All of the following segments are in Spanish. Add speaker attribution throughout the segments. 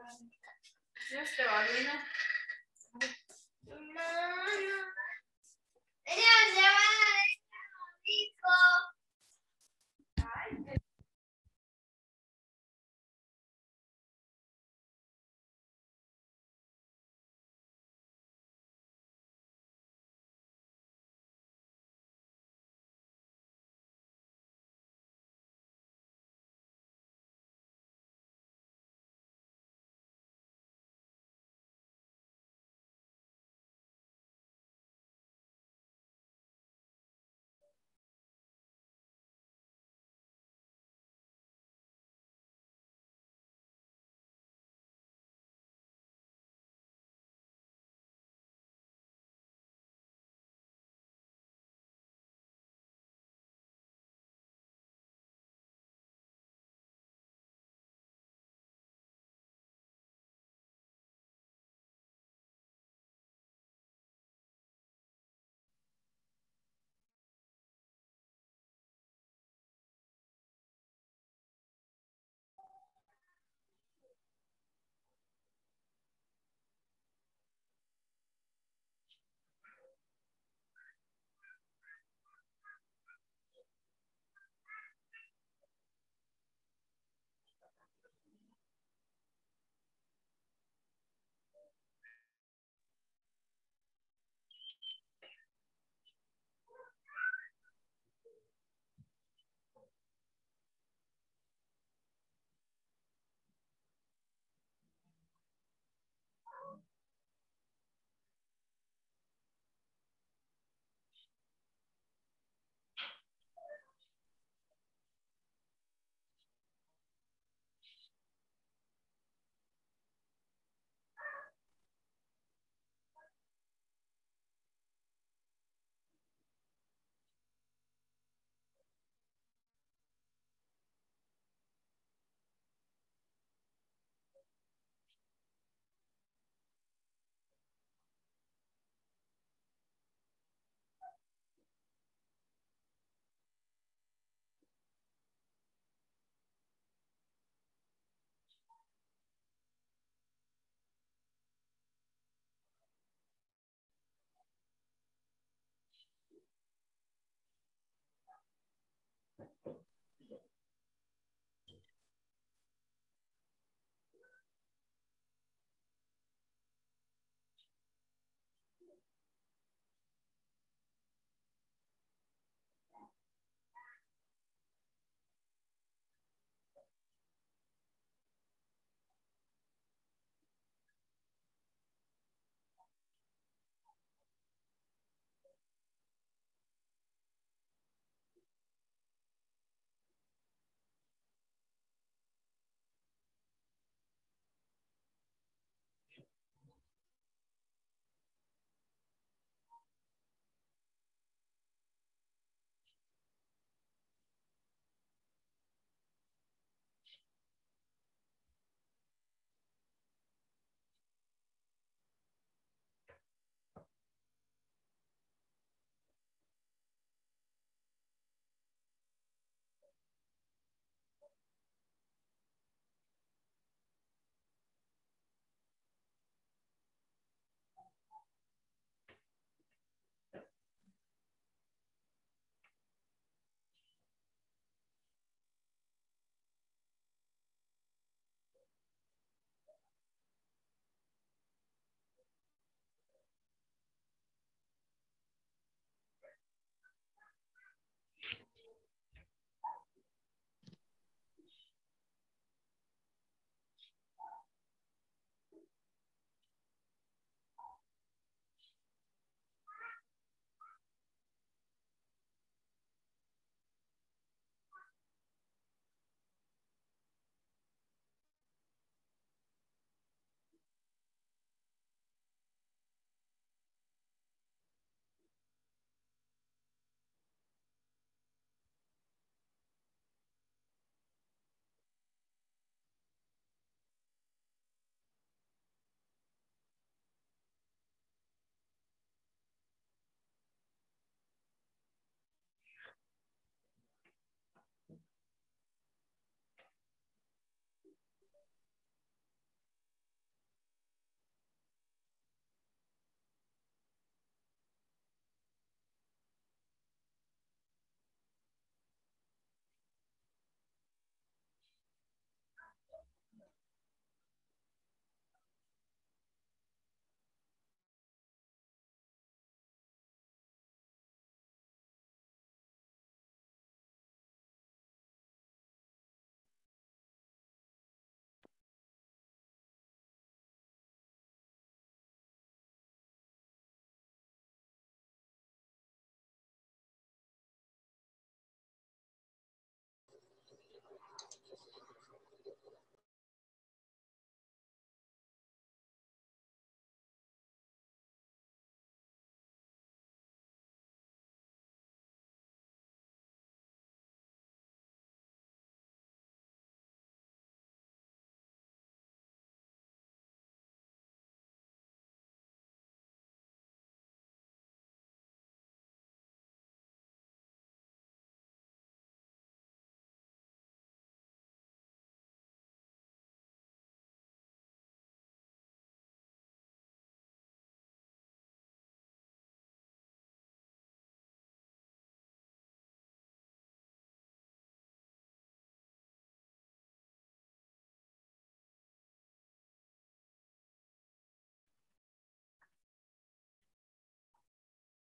Speaker 1: Just the Arduino.
Speaker 2: No, no. Ella se va a disco.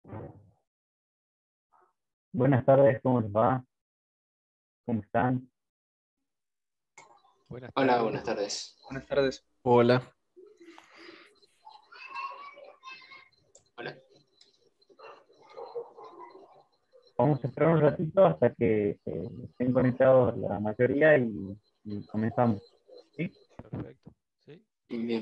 Speaker 1: Buenas tardes, ¿cómo les va? ¿Cómo están?
Speaker 3: Buenas
Speaker 4: Hola,
Speaker 3: tardes.
Speaker 4: buenas tardes.
Speaker 5: Buenas tardes.
Speaker 3: Hola.
Speaker 4: Hola.
Speaker 1: Vamos a esperar un ratito hasta que estén conectados la mayoría y comenzamos. ¿Sí?
Speaker 3: Perfecto. ¿Sí?
Speaker 4: Bien.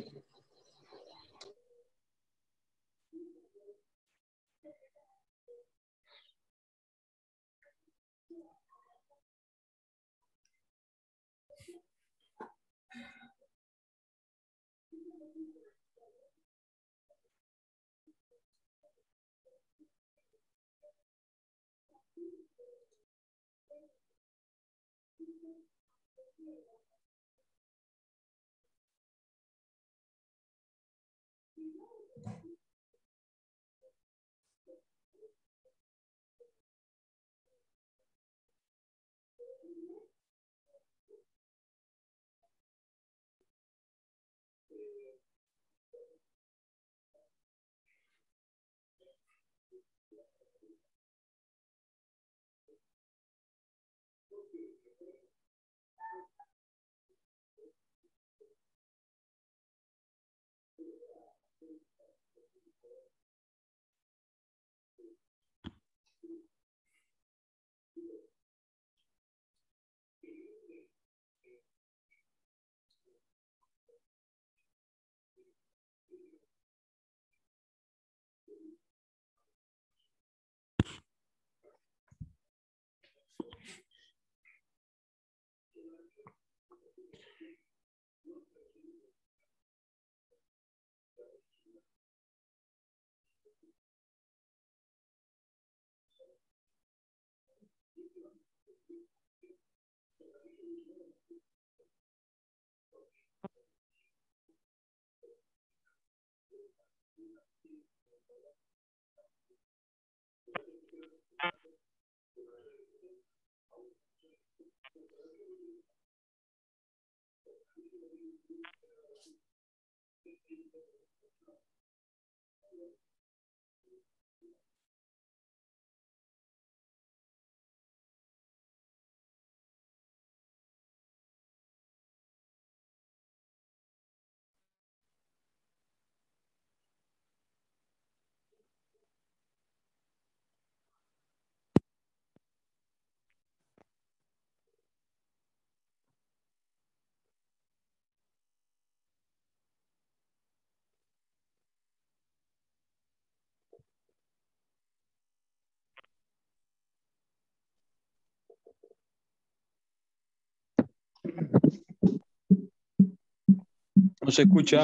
Speaker 5: No se escucha.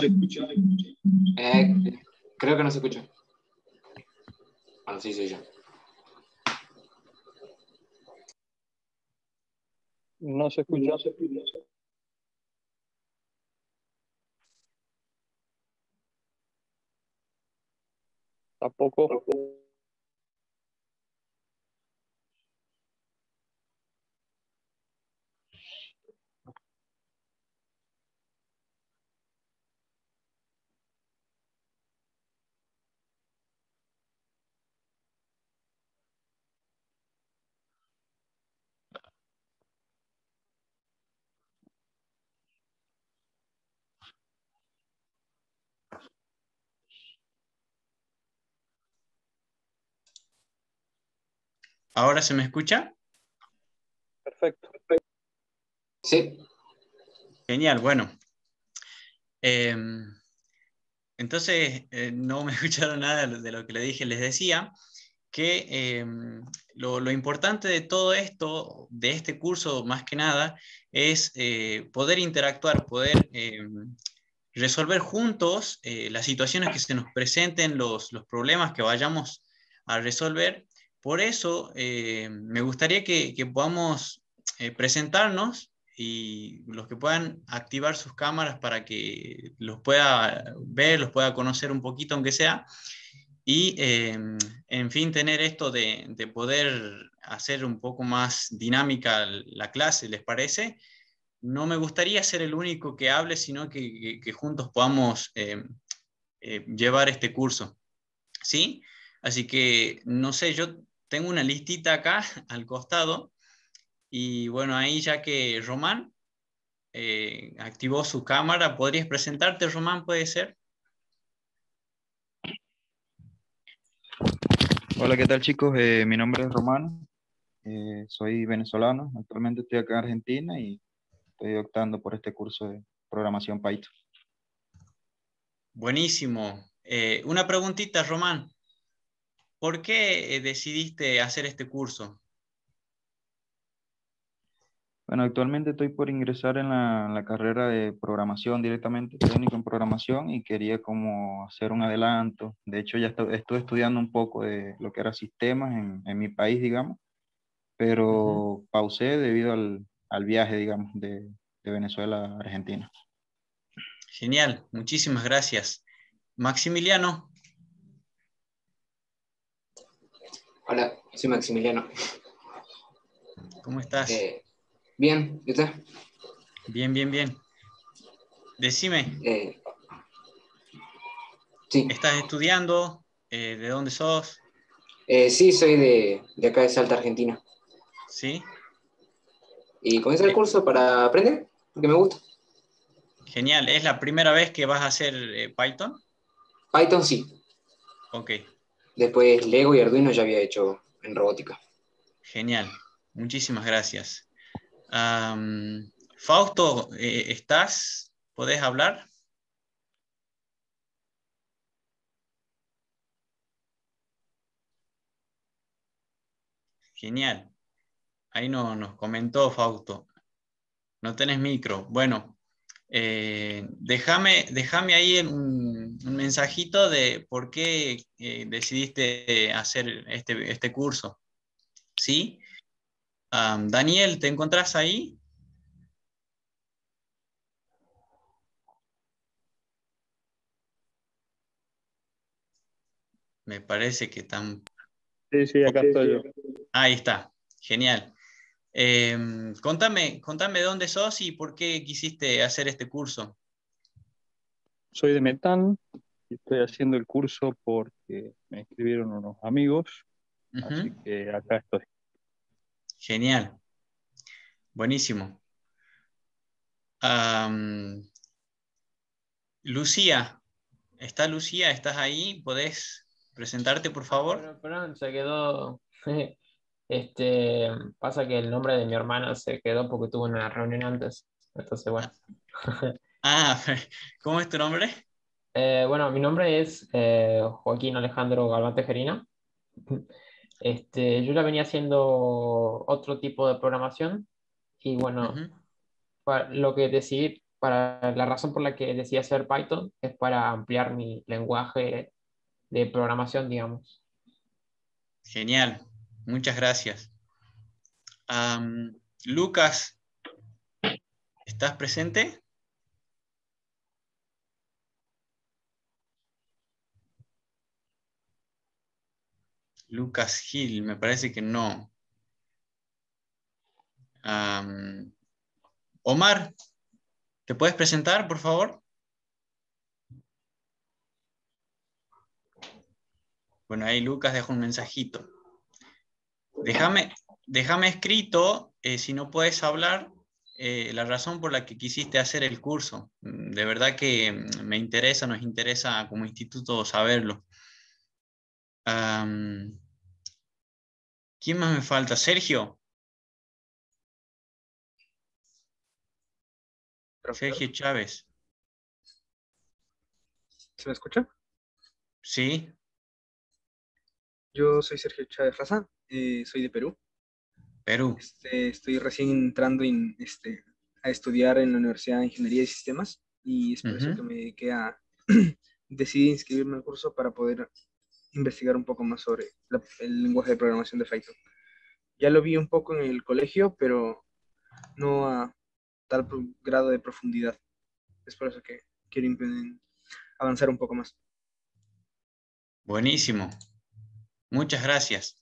Speaker 4: Creo que no se escucha. Bueno, sí, soy yo.
Speaker 5: No se escucha. Tampoco.
Speaker 6: ¿Ahora se me escucha?
Speaker 5: Perfecto.
Speaker 4: Sí.
Speaker 6: Genial, bueno. Entonces, no me escucharon nada de lo que le dije. Les decía que lo importante de todo esto, de este curso más que nada, es poder interactuar, poder resolver juntos las situaciones que se nos presenten, los problemas que vayamos a resolver. Por eso me gustaría que podamos presentarnos y los que puedan activar sus cámaras para que los pueda ver, los pueda conocer un poquito, aunque sea, y en fin, tener esto de poder hacer un poco más dinámica la clase, ¿les parece? No me gustaría ser el único que hable, sino que juntos podamos llevar este curso. ¿Sí? Así que, no sé, yo tengo una listita acá al costado y bueno, ahí ya que Román activó su cámara, ¿podrías presentarte, Román? ¿Puede ser?
Speaker 3: Hola, ¿qué tal chicos? Mi nombre es Romano, soy venezolano, actualmente estoy acá en Argentina y estoy optando por este curso de programación Python.
Speaker 6: Buenísimo. Una preguntita, Román. ¿Por qué decidiste hacer este curso?
Speaker 3: Bueno, actualmente estoy por ingresar en la carrera de programación directamente, técnico en programación, y quería como hacer un adelanto. De hecho, ya estuve estudiando un poco de lo que era sistemas en mi país, digamos,
Speaker 6: Ujú.
Speaker 3: pero pausé debido al viaje, digamos, de Venezuela a Argentina.
Speaker 6: Genial, muchísimas gracias. Maximiliano,
Speaker 4: Hola, soy Maximiliano.
Speaker 6: ¿cómo estás?
Speaker 4: Bien, ¿y usted?
Speaker 6: Bien, bien, bien. Decime,
Speaker 4: Eh, sí,
Speaker 6: ¿estás estudiando? ¿De dónde sos?
Speaker 4: sí, soy de acá de Salta, Argentina.
Speaker 6: ¿Sí?
Speaker 4: Y comencé el
Speaker 6: Eh,
Speaker 4: curso para aprender, porque me gusta.
Speaker 6: Genial. ¿Es la primera vez que vas a hacer Python?
Speaker 4: Python sí.
Speaker 6: Ok,
Speaker 4: Después Lego y Arduino ya había hecho en robótica.
Speaker 6: genial. Muchísimas gracias. Fausto, ¿estás? ¿Podés hablar? Genial. Ahí no, nos comentó Fausto. No tenés micro. Bueno, déjame ahí un mensajito de por qué decidiste hacer este curso. ¿Sí? Daniel, ¿te encontrás ahí? Me parece que tan...
Speaker 5: Sí, sí, acá estoy yo.
Speaker 6: Ahí está. Genial. Contame de dónde sos y por qué quisiste hacer este curso.
Speaker 5: Soy de Metán y estoy haciendo el curso porque me escribieron unos amigos, así
Speaker 6: Ujú.
Speaker 5: que acá estoy.
Speaker 6: Genial. Buenísimo. Am, Lucía, ¿está Lucía? ¿Estás ahí? ¿Podés presentarte, por
Speaker 7: Ah,
Speaker 6: favor?
Speaker 7: bueno, perdón, se quedó. Este, pasa que el nombre de mi hermana se quedó porque tuvo una reunión antes. Entonces, bueno.
Speaker 6: Ah, ah, ¿cómo es tu nombre?
Speaker 7: Bueno, mi nombre es Joaquín Alejandro Galván Tejerina. Yo ya venía haciendo otro tipo de programación y bueno,
Speaker 6: Ujú.
Speaker 7: lo que decidí, para la razón por la que decidí hacer Python es para ampliar mi lenguaje de programación, digamos.
Speaker 6: Genial. Muchas gracias. Lucas, ¿estás presente? Lucas Gil, me parece que no. Am, Omar, ¿te puedes presentar, por favor? Bueno, ahí Lucas deja un mensajito. Déjame, déjame escrito, si no puedes hablar, la razón por la que quisiste hacer el curso. De verdad que me interesa, nos interesa como instituto saberlo. Am, ¿Quién más me falta? Sergio.
Speaker 8: Profesor,
Speaker 6: Sergio Chávez.
Speaker 8: ¿se me escucha?
Speaker 6: Sí.
Speaker 8: Yo soy Sergio Chávez Raza, soy de Perú.
Speaker 6: Perú.
Speaker 8: Estoy recién entrando a estudiar en la Universidad de Ingeniería y Sistemas y es por eso que
Speaker 6: Ujú.
Speaker 8: me dediqué a decidí inscribirme al curso para poder investigar un poco más sobre el lenguaje de programación de Python. Ya lo vi un poco en el colegio, pero no a grado de profundidad. Es por eso que quiero avanzar un poco más.
Speaker 6: Buenísimo. Muchas gracias.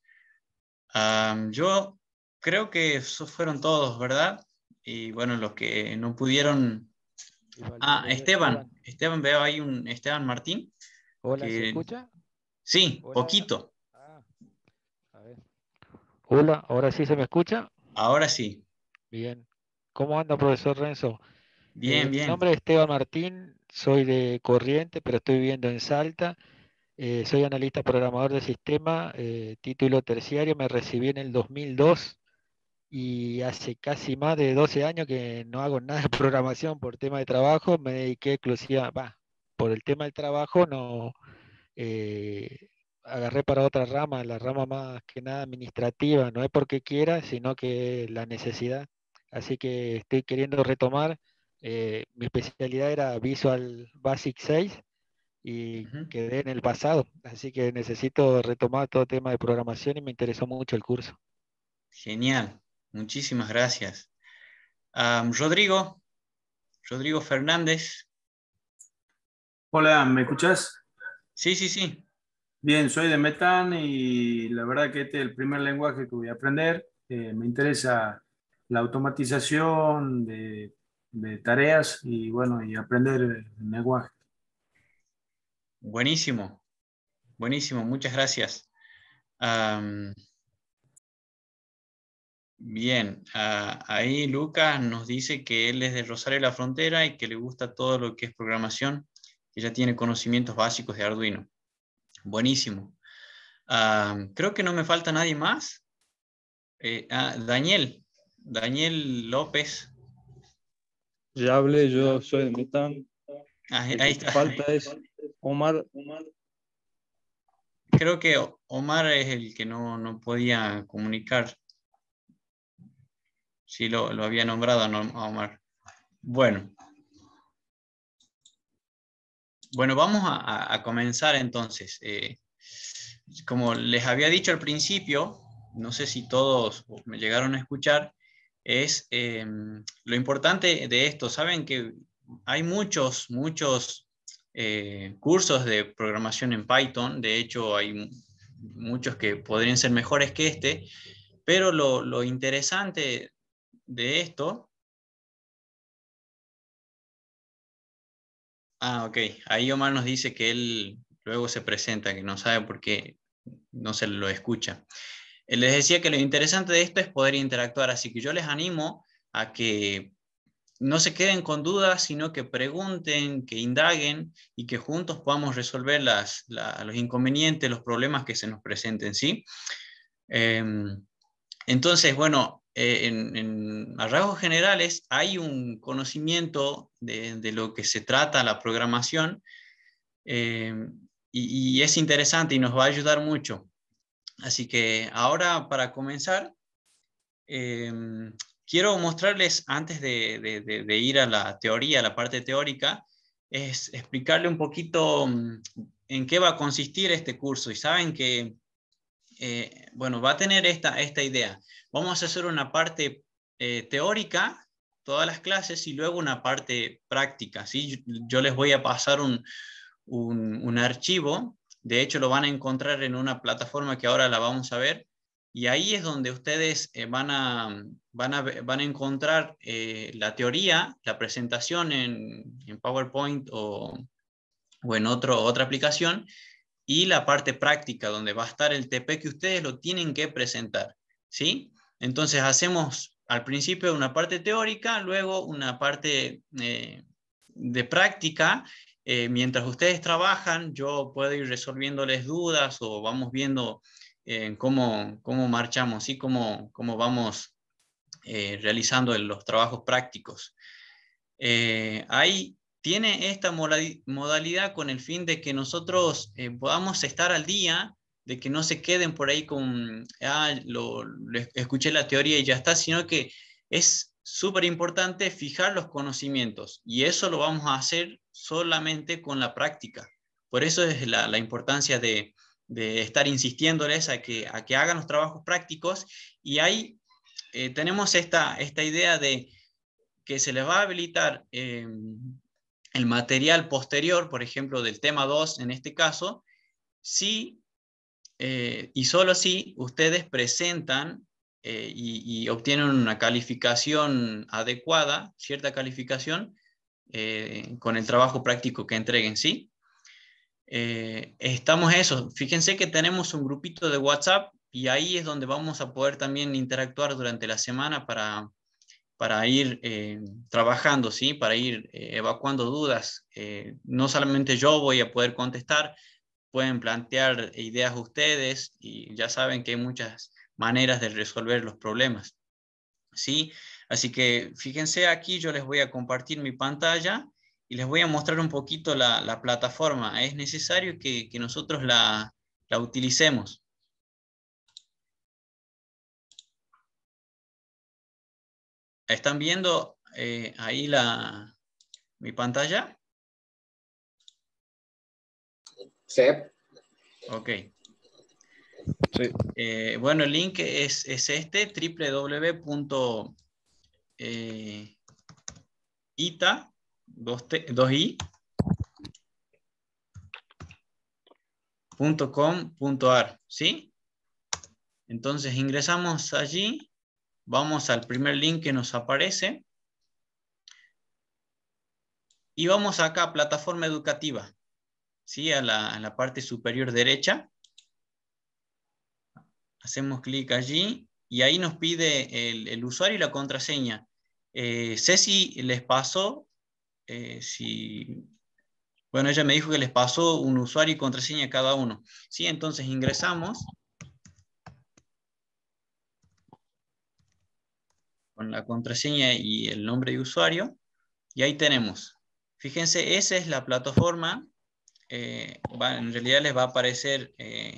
Speaker 6: Yo creo que esos fueron todos, ¿verdad? Y bueno, los que no pudieron.
Speaker 9: Y falta
Speaker 6: Ah,
Speaker 9: el otro
Speaker 6: Esteban.
Speaker 9: Esteban.
Speaker 6: Esteban, veo ahí un Esteban Martín,
Speaker 9: Hola, ¿se
Speaker 6: que
Speaker 9: escucha?
Speaker 6: Sí,
Speaker 9: Hola.
Speaker 6: poquito.
Speaker 9: A ver. Hola, ¿ahora sí se me escucha?
Speaker 6: Ahora sí.
Speaker 9: Bien. ¿Cómo anda, profesor Renzo?
Speaker 6: Bien,
Speaker 9: Mi
Speaker 6: bien.
Speaker 9: nombre es Esteban Martín, soy de Corrientes, pero estoy viviendo en Salta. Soy analista programador de sistema, título terciario, me recibí en el 2002 y hace casi más de 12 años que no hago nada de programación por tema de trabajo, me dediqué por el tema del trabajo no agarré para otra rama, la rama más que nada administrativa, no es porque quiera, sino que la necesidad. Así que estoy queriendo retomar. Mi especialidad era Visual Basic 6 y
Speaker 6: Ujú.
Speaker 9: quedé en el pasado, así que necesito retomar todo tema de programación y me interesó mucho el curso.
Speaker 6: Genial. Muchísimas gracias. Rodrigo, Rodrigo Fernández.
Speaker 10: Hola, ¿me escuchás?
Speaker 6: Sí, sí, sí.
Speaker 10: Bien, soy de Metan y la verdad que este es el primer lenguaje que voy a aprender. Me interesa la automatización de tareas y bueno, y aprender el lenguaje.
Speaker 6: Buenísimo, buenísimo. Muchas gracias. Am, Bien, ahí Lucas nos dice que él es de Rosario de la Frontera y que le gusta todo lo que es programación, que ya tiene conocimientos básicos de Arduino. Buenísimo. Creo que no me falta nadie más. Daniel, Daniel López.
Speaker 5: Ya hablé, yo soy de Metan. El
Speaker 6: Ahí
Speaker 5: que
Speaker 6: está.
Speaker 5: falta es Omar.
Speaker 6: Creo que Omar es el que no podía comunicar. Sí, lo había nombrado a Omar. Bueno. Bueno, vamos a comenzar entonces. Como les había dicho al principio, no sé si todos me llegaron a escuchar, es lo importante de esto. Saben que hay muchos cursos de programación en Python. De hecho, hay muchos que podrían ser mejores que este, pero lo interesante de esto. Ok. Ahí Omar nos dice que él luego se presenta, que no sabe por qué no se lo escucha. Les decía que lo interesante de esto es poder interactuar, así que yo les animo a que no se queden con dudas, sino que pregunten, que indaguen y que juntos podamos resolver los inconvenientes, los problemas que se nos presenten, ¿sí? Entonces, bueno, a rasgos generales hay un conocimiento de lo que se trata la programación, eh, y es interesante y nos va a ayudar mucho. Así que ahora para comenzar, eh, quiero mostrarles antes de ir a la teoría, a la parte teórica, es explicarle un poquito en qué va a consistir este curso. Y saben que, bueno, va a tener esta idea. Vamos a hacer una parte teórica, todas las clases, y luego una parte práctica, ¿sí? Yo les voy a pasar un archivo. De hecho, lo van a encontrar en una plataforma que ahora la vamos a ver. Y ahí es donde ustedes van a encontrar la teoría, la presentación en PowerPoint o en otra aplicación, y la parte práctica, donde va a estar el TP que ustedes lo tienen que presentar, ¿sí? Entonces hacemos al principio una parte teórica, luego una parte de práctica. Mientras ustedes trabajan, yo puedo ir resolviéndoles dudas o vamos viendo cómo marchamos, ¿sí? Cómo vamos realizando los trabajos prácticos. Ahí tiene esta modalidad con el fin de que nosotros podamos estar al día, de que no se queden por ahí con, escuché la teoría y ya está, sino que es súper importante fijar los conocimientos, y eso lo vamos a hacer solamente con la práctica. Por eso es la importancia de estar insistiéndoles a que hagan los trabajos prácticos, y ahí tenemos esta idea de que se les va a habilitar el material posterior, por ejemplo, del tema 2 en este caso, si y solo si ustedes presentan y obtienen una calificación adecuada, cierta calificación, con el trabajo práctico que entreguen, ¿sí? estamos eso. Fíjense que tenemos un grupito de WhatsApp y ahí es donde vamos a poder también interactuar durante la semana para ir trabajando, ¿sí? Para ir evacuando dudas. No solamente yo voy a poder contestar, pueden plantear ideas ustedes y ya saben que hay muchas maneras de resolver los problemas, ¿sí? Así que fíjense aquí, yo les voy a compartir mi pantalla y les voy a mostrar un poquito la plataforma. Es necesario que nosotros la utilicemos. ¿Están viendo ahí mi pantalla?
Speaker 7: Sí.
Speaker 6: Ok.
Speaker 3: Sí.
Speaker 6: Bueno, el link es este, www.ita.com.ar, ¿sí? Entonces ingresamos allí, vamos al primer link que nos aparece y vamos acá a plataforma educativa, ¿sí? A la parte superior derecha. Hacemos clic allí y ahí nos pide el usuario y la contraseña. Ceci les pasó, bueno, ella me dijo que les pasó un usuario y contraseña a cada uno. ¿Sí? Entonces ingresamos con la contraseña y el nombre de usuario y ahí tenemos. Fíjense, esa es la plataforma. En realidad les va a aparecer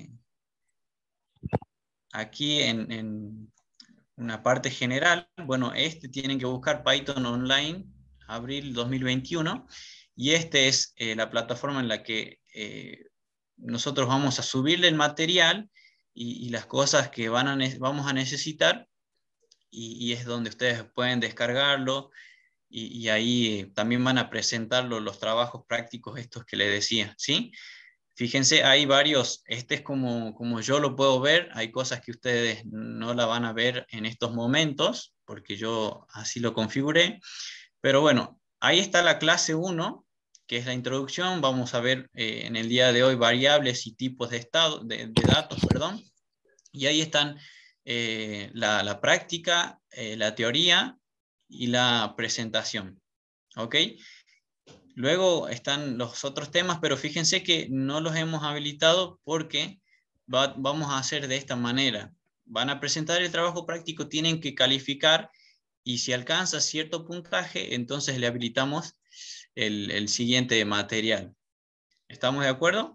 Speaker 6: aquí en una parte general. Bueno, tienen que buscar Python Online, abril 2021, y esta es la plataforma en la que nosotros vamos a subirle el material y las cosas que vamos a necesitar, y es donde ustedes pueden descargarlo, y ahí también van a presentar los trabajos prácticos estos que les decía, ¿sí? Fíjense, hay varios, este es como yo lo puedo ver, hay cosas que ustedes no la van a ver en estos momentos, porque yo así lo configuré, pero bueno, ahí está la clase 1, que es la introducción. Vamos a ver en el día de hoy variables y tipos de datos, perdón, y ahí están la práctica, la teoría y la presentación, ¿ok? Luego están los otros temas, pero fíjense que no los hemos habilitado porque vamos a hacer de esta manera. Van a presentar el trabajo práctico, tienen que calificar y si alcanza cierto puntaje, entonces le habilitamos el siguiente material. ¿Estamos de acuerdo?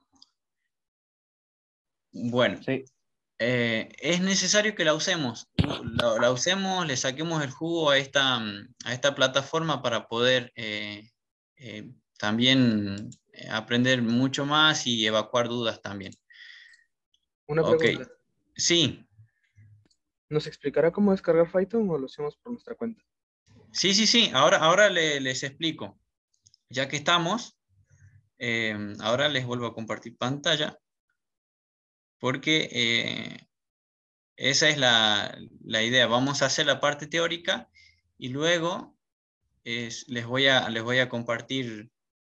Speaker 6: Bueno,
Speaker 3: Sí.
Speaker 6: es necesario que la usemos. La usemos, le saquemos el jugo a esta plataforma para poder también aprender mucho más y evacuar dudas también.
Speaker 8: Una
Speaker 6: Ok,
Speaker 8: pregunta.
Speaker 6: sí,
Speaker 8: ¿Nos explicará cómo descargar Python o lo hacemos por nuestra cuenta?
Speaker 6: sí. Ahora les explico. Ya que estamos, ahora les vuelvo a compartir pantalla porque esa es la idea. Vamos a hacer la parte teórica y luego les voy a compartir,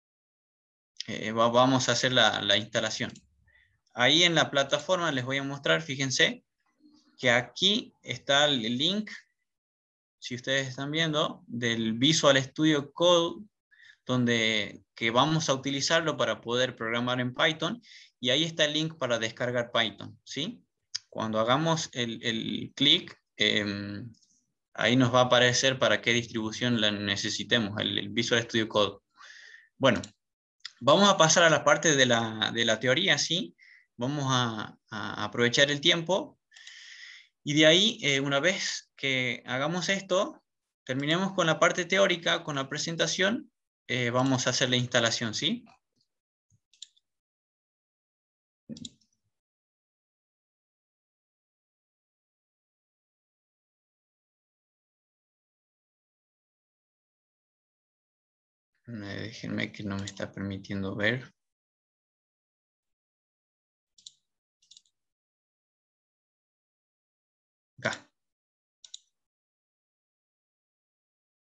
Speaker 6: vamos a hacer la instalación. Ahí en la plataforma les voy a mostrar, fíjense, que aquí está el link, si ustedes están viendo, del Visual Studio Code, que vamos a utilizarlo para poder programar en Python, y ahí está el link para descargar Python, ¿sí? Cuando hagamos el clic, ahí nos va a aparecer para qué distribución la necesitemos, el Visual Studio Code. Bueno, vamos a pasar a la parte de la teoría, ¿sí? Vamos a aprovechar el tiempo y de ahí, una vez que hagamos esto, terminemos con la parte teórica, con la presentación, vamos a hacer la instalación, ¿sí? Déjenme que no me está permitiendo ver. Acá.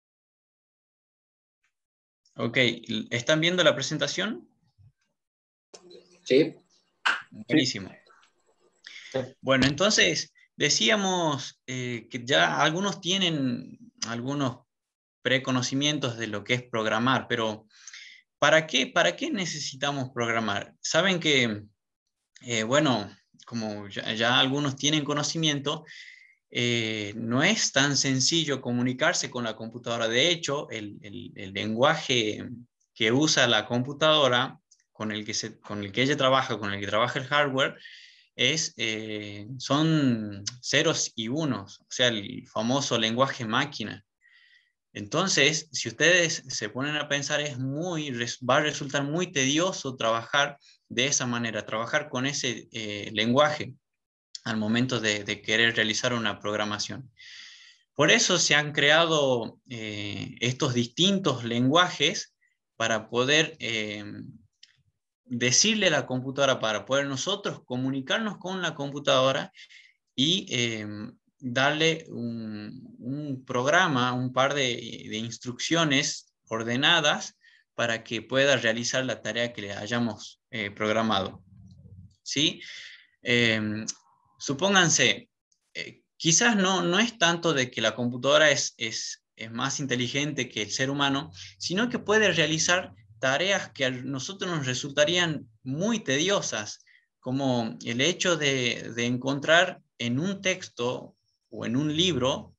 Speaker 6: Ok, ¿están viendo la presentación?
Speaker 4: Sí.
Speaker 6: Buenísimo. Bueno, entonces decíamos que ya algunos tienen algunos preconocimientos de lo que es programar, pero ¿para qué necesitamos programar? Saben que, bueno, como ya algunos tienen conocimiento, no es tan sencillo comunicarse con la computadora. De hecho, el lenguaje que usa la computadora, con el que ella trabaja, con el que trabaja el hardware, son ceros y unos, o sea, el famoso lenguaje máquina. Entonces, si ustedes se ponen a pensar, va a resultar muy tedioso trabajar de esa manera, trabajar con ese lenguaje al momento de querer realizar una programación. Por eso se han creado estos distintos lenguajes para poder decirle a la computadora, para poder nosotros comunicarnos con la computadora y darle un programa, un par de instrucciones ordenadas para que pueda realizar la tarea que le hayamos programado. ¿Sí? Supónganse, quizás no es tanto de que la computadora es más inteligente que el ser humano, sino que puede realizar tareas que a nosotros nos resultarían muy tediosas, como el hecho de encontrar en un texto o en un libro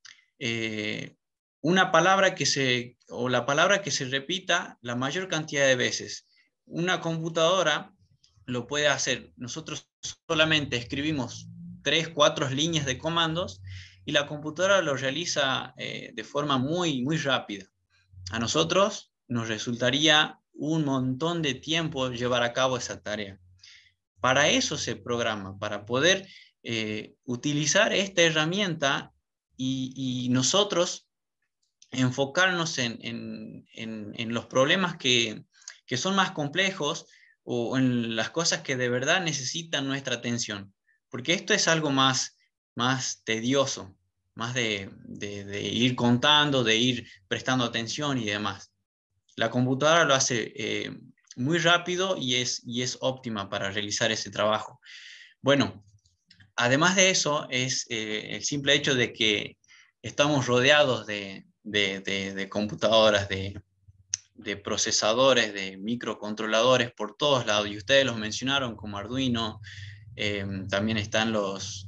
Speaker 6: una palabra o la palabra que se repita la mayor cantidad de veces. Una computadora lo puede hacer. Nosotros solamente escribimos 3, 4 líneas de comandos y la computadora lo realiza de forma muy rápida. A nosotros nos resultaría un montón de tiempo llevar a cabo esa tarea. Para eso se programa, para poder utilizar esta herramienta y nosotros enfocarnos en los problemas que son más complejos o en las cosas que de verdad necesitan nuestra atención. Porque esto es algo más tedioso, más de ir contando, de ir prestando atención y demás. La computadora lo hace muy rápido y es óptima para realizar ese trabajo. Bueno, además de eso, es el simple hecho de que estamos rodeados de computadoras, de procesadores, de microcontroladores por todos lados, y ustedes los mencionaron como Arduino, también están los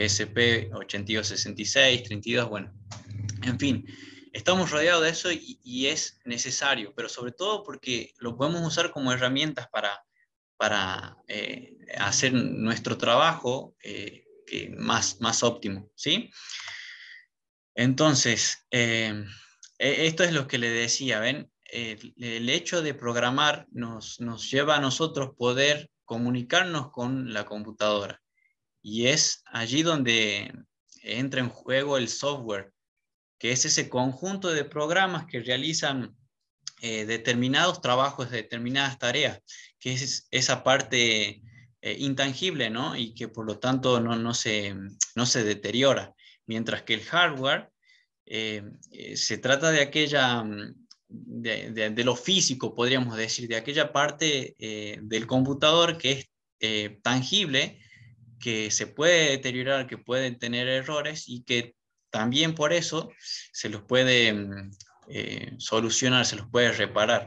Speaker 6: ESP8266, 32, bueno, en fin, estamos rodeados de eso y es necesario, pero sobre todo porque lo podemos usar como herramientas para hacer nuestro trabajo más óptimo, ¿sí? Entonces, esto es lo que le decía, ¿ven? El hecho de programar nos lleva a nosotros poder comunicarnos con la computadora. Y es allí donde entra en juego el software, que es ese conjunto de programas que realizan determinados trabajos, determinadas tareas, que es esa parte intangible, ¿no? Y que por lo tanto no se deteriora. Mientras que el hardware se trata de aquella, de lo físico, podríamos decir, de aquella parte del computador que es tangible, que se puede deteriorar, que pueden tener errores y que también por eso se los puede solucionar, se los puede reparar.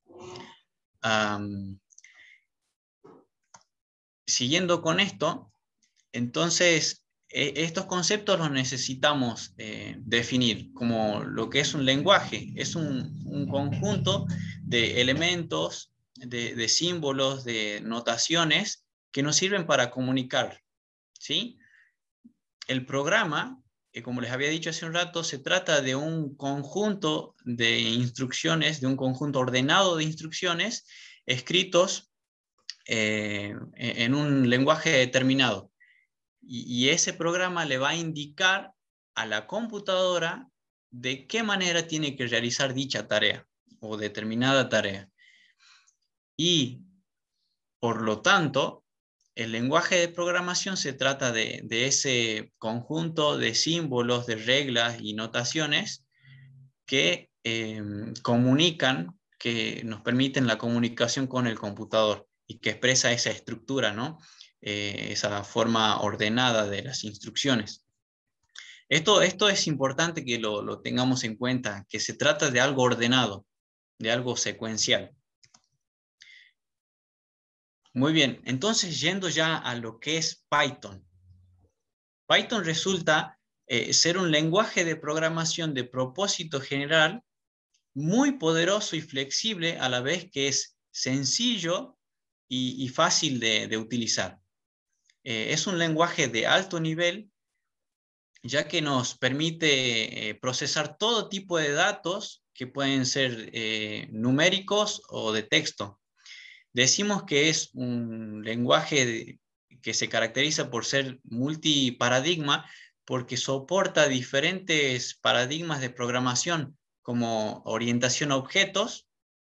Speaker 6: Siguiendo con esto, entonces estos conceptos los necesitamos definir como lo que es un lenguaje. Es un conjunto de elementos, de símbolos, de notaciones que nos sirven para comunicar, ¿sí? El programa, como les había dicho hace un rato, se trata de un conjunto de instrucciones, de un conjunto ordenado de instrucciones escritos en un lenguaje determinado. Y ese programa le va a indicar a la computadora de qué manera tiene que realizar dicha tarea o determinada tarea. Y, por lo tanto, el lenguaje de programación se trata de ese conjunto de símbolos, de reglas y notaciones que comunican, que nos permiten la comunicación con el computador. que expresa esa estructura, ¿no? Esa forma ordenada de las instrucciones. Esto es importante que lo tengamos en cuenta, que se trata de algo ordenado, de algo secuencial. Muy bien, entonces yendo ya a lo que es Python. Python resulta ser un lenguaje de programación de propósito general muy poderoso y flexible a la vez que es sencillo y fácil de utilizar. Es un lenguaje de alto nivel, ya que nos permite procesar todo tipo de datos que pueden ser numéricos o de texto. Decimos que es un lenguaje que se caracteriza por ser multiparadigma porque soporta diferentes paradigmas de programación como orientación a objetos,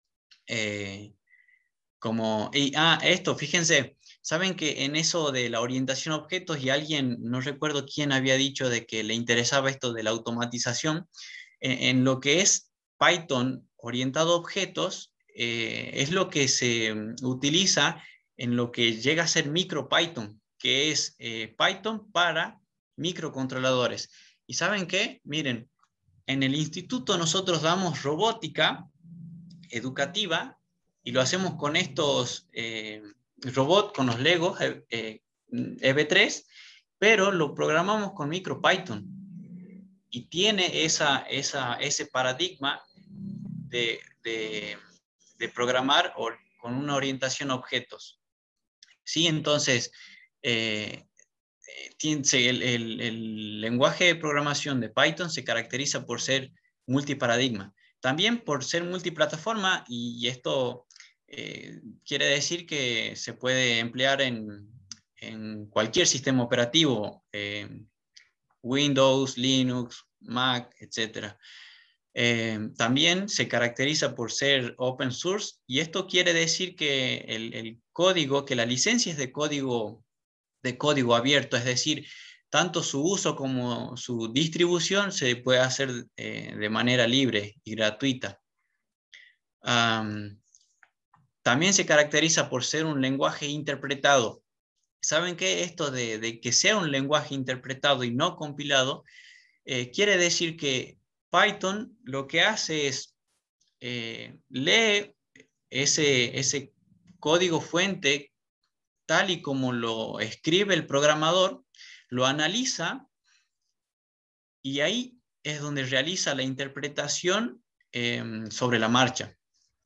Speaker 6: esto, fíjense, saben que en eso de la orientación a objetos, y alguien, no recuerdo quién había dicho de que le interesaba esto de la automatización, en lo que es Python orientado a objetos, es lo que se utiliza en lo que llega a ser MicroPython, que es Python para microcontroladores. ¿Y saben qué? Miren, en el instituto nosotros damos robótica educativa y lo hacemos con estos robots, con los Legos EV3, pero lo programamos con MicroPython y tiene ese paradigma de programar con una orientación a objetos. ¿Sí? Entonces, el lenguaje de programación de Python se caracteriza por ser multiparadigma. También por ser multiplataforma, y esto quiere decir que se puede emplear en cualquier sistema operativo, Windows, Linux, Mac, etc. También se caracteriza por ser open source, y esto quiere decir que el código, que la licencia es de código abierto, es decir, tanto su uso como su distribución se puede hacer de manera libre y gratuita. También se caracteriza por ser un lenguaje interpretado. ¿Saben qué? Esto de que sea un lenguaje interpretado y no compilado, quiere decir que Python lo que hace es lee ese código fuente tal y como lo escribe el programador, lo analiza y ahí es donde realiza la interpretación sobre la marcha.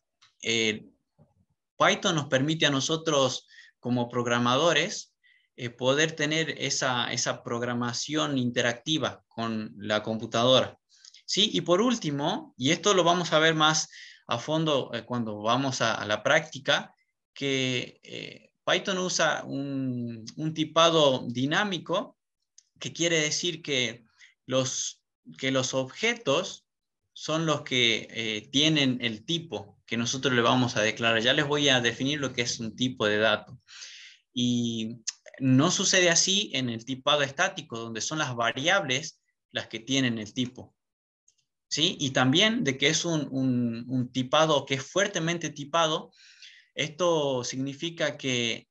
Speaker 6: Python nos permite a nosotros como programadores poder tener esa programación interactiva con la computadora. ¿Sí? Y por último, y esto lo vamos a ver más a fondo cuando vamos a la práctica, que Python usa un tipado dinámico, que quiere decir que los objetos son los que tienen el tipo que nosotros le vamos a declarar. Ya les voy a definir lo que es un tipo de dato. Y no sucede así en el tipado estático, donde son las variables las que tienen el tipo. ¿Sí? Y también de que es un tipado que es fuertemente tipado. Esto significa que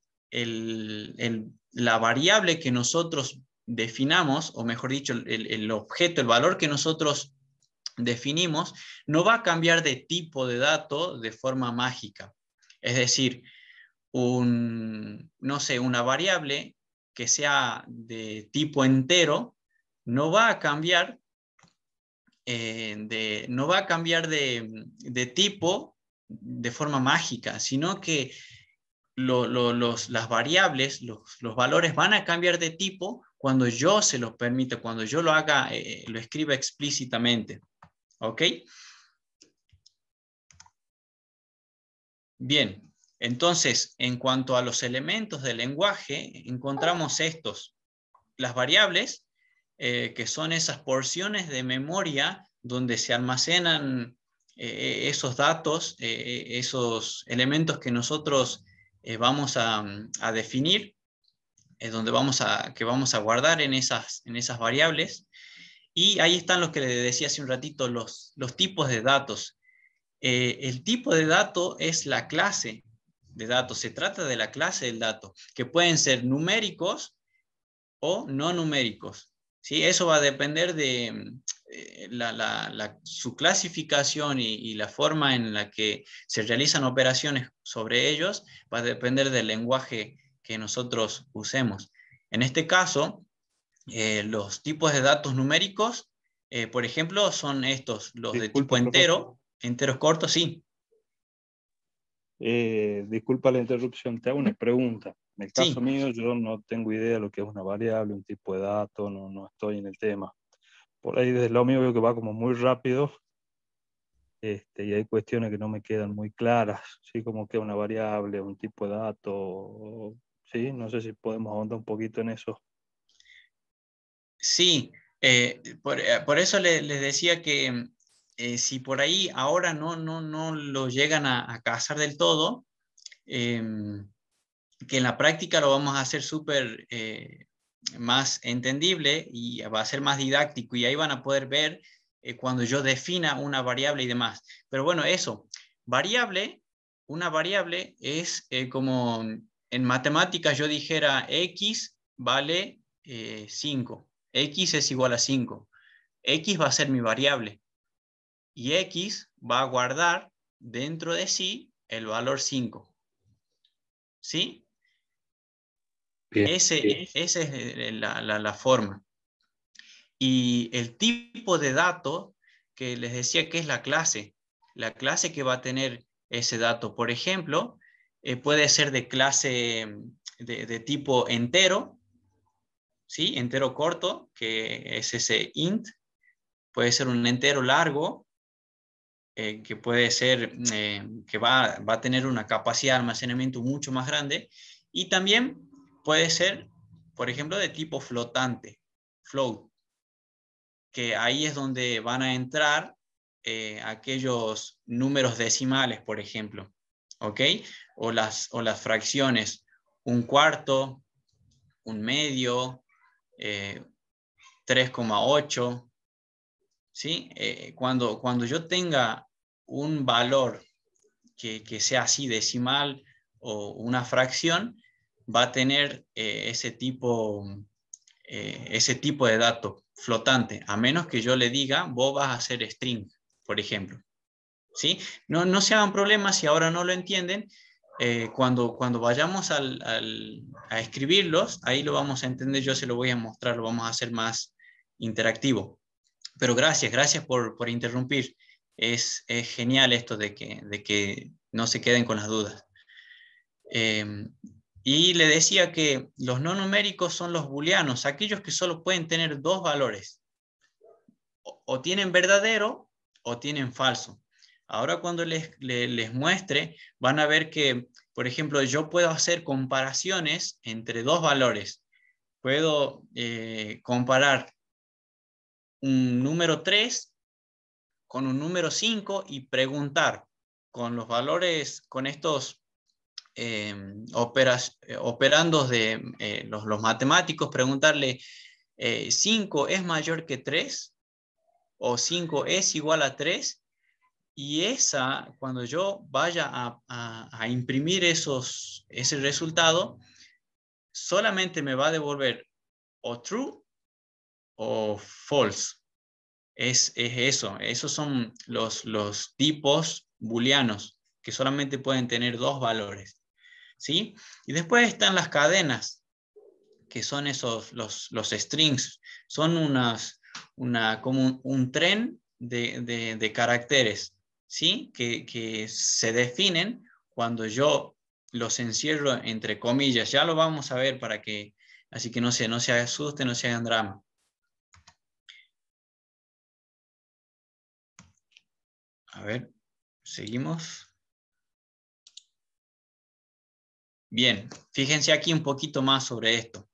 Speaker 6: la variable que nosotros definamos, o mejor dicho, el objeto, el valor que nosotros definimos, no va a cambiar de tipo de dato de forma mágica. Es decir, no sé, una variable que sea de tipo entero no va a cambiar de tipo de forma mágica, sino que las variables, los valores van a cambiar de tipo cuando yo se los permita, cuando yo lo haga, lo escriba explícitamente. ¿Ok? Bien, entonces, en cuanto a los elementos del lenguaje, encontramos estos. Las variables, que son esas porciones de memoria donde se almacenan esos datos, esos elementos que nosotros vamos a definir, donde vamos a guardar en esas variables. Y ahí están los que les decía hace un ratito, los tipos de datos. El tipo de dato es la clase de datos, se trata de la clase del dato, que pueden ser numéricos o no numéricos. ¿Sí? Eso va a depender de su clasificación y la forma en la que se realizan operaciones sobre ellos, va a depender del lenguaje que nosotros usemos. En este caso, los tipos de datos numéricos, por ejemplo, son estos, los de tipo
Speaker 11: Disculpe, profesor.
Speaker 6: entero, enteros cortos, sí.
Speaker 11: Disculpa la interrupción, te hago una pregunta. En el caso
Speaker 6: Sí.
Speaker 11: mío, yo no tengo idea de lo que es una variable, un tipo de dato, no estoy en el tema. Por ahí desde lo mío veo que va como muy rápido, y hay cuestiones que no me quedan muy claras, ¿sí? Como que una variable, un tipo de dato, ¿sí? No sé si podemos ahondar un poquito en eso.
Speaker 6: Sí, por eso les decía que si por ahí ahora no lo llegan a cazar del todo, que en la práctica lo vamos a hacer súper más entendible y va a ser más didáctico y ahí van a poder ver cuando yo defina una variable y demás. Pero bueno, eso, una variable es como en matemáticas yo dijera x vale 5, x es igual a 5, x va a ser mi variable y x va a guardar dentro de sí el valor 5. ¿Sí?
Speaker 11: Bien.
Speaker 6: Esa es la forma. Y el tipo de dato que les decía que es la clase que va a tener ese dato. Por ejemplo, puede ser de clase de tipo entero, ¿sí? Entero corto, que es ese int. Puede ser un entero largo, que puede ser, que va a tener una capacidad de almacenamiento mucho más grande. Y también puede ser, por ejemplo, de tipo flotante, float, que ahí es donde van a entrar aquellos números decimales, por ejemplo, ¿ok? O las fracciones, un cuarto, un medio, 3,8, ¿sí? Cuando yo tenga un valor que sea así decimal o una fracción, va a tener ese tipo de dato flotante, a menos que yo le diga, vos vas a hacer string, por ejemplo. ¿Sí? No se hagan problemas si ahora no lo entienden. Cuando vayamos a escribirlos, ahí lo vamos a entender, yo se lo voy a mostrar, lo vamos a hacer más interactivo. Pero gracias por interrumpir. Es genial esto de que no se queden con las dudas. Y le decía que los no numéricos son los booleanos, aquellos que solo pueden tener dos valores. O tienen verdadero o tienen falso. Ahora cuando les muestre, van a ver que, por ejemplo, yo puedo hacer comparaciones entre dos valores. Puedo comparar un número 3 con un número 5 y preguntar con los valores, con estos operandos de los matemáticos, preguntarle 5 es mayor que 3 o 5 es igual a 3, y cuando yo vaya a imprimir ese resultado, solamente me va a devolver o true o false. Es eso, esos son los tipos booleanos que solamente pueden tener dos valores. ¿Sí? Y después están las cadenas, que son los strings, son como un tren de caracteres, ¿sí? Que se definen cuando yo los encierro entre comillas. Ya lo vamos a ver así que no se asusten, no se hagan drama. A ver, seguimos. Bien, fíjense aquí un poquito más sobre esto.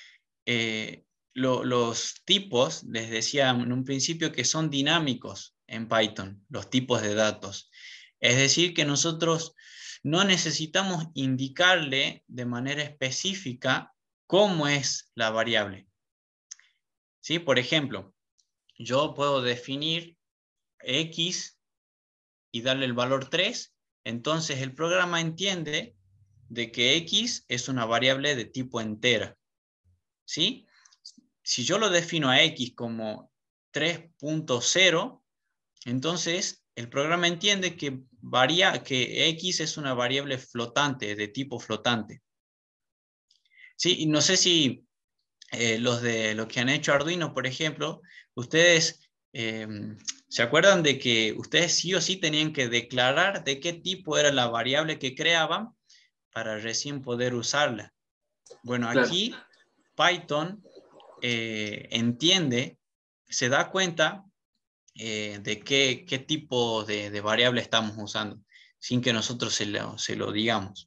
Speaker 6: Los tipos, les decía en un principio que son dinámicos en Python, los tipos de datos. Es decir, que nosotros no necesitamos indicarle de manera específica cómo es la variable. ¿Sí? Por ejemplo, yo puedo definir x y darle el valor 3, entonces el programa entiende de que X es una variable de tipo entera. ¿Sí? Si yo lo defino a X como 3.0, entonces el programa entiende que X es una variable flotante, de tipo flotante. ¿Sí? Y no sé si los que han hecho Arduino, por ejemplo, ustedes se acuerdan de que ustedes sí o sí tenían que declarar de qué tipo era la variable que creaban para recién poder usarla. Bueno,
Speaker 8: Claro.
Speaker 6: aquí Python entiende, se da cuenta de qué tipo de variable estamos usando, sin que nosotros se lo digamos.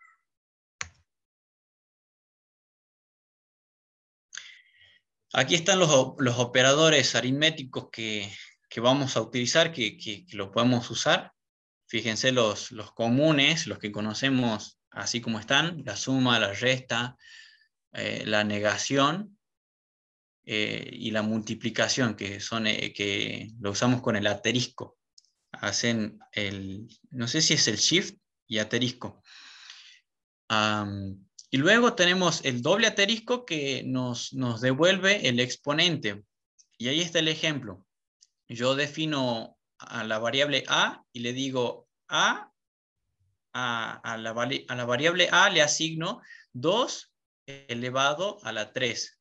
Speaker 6: Aquí están los operadores aritméticos que vamos a utilizar, que lo podemos usar. Fíjense los comunes, los que conocemos así como están: la suma, la resta, la negación y la multiplicación, que lo usamos con el asterisco. Hacen no sé si es el shift y asterisco. Y luego tenemos el doble asterisco que nos devuelve el exponente. Y ahí está el ejemplo. Yo defino a la variable a y le digo a la variable a le asigno 2 elevado a la 3.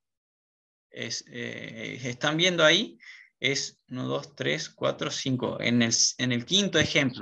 Speaker 6: ¿Están viendo ahí? Es 1, 2, 3, 4, 5. En el quinto ejemplo.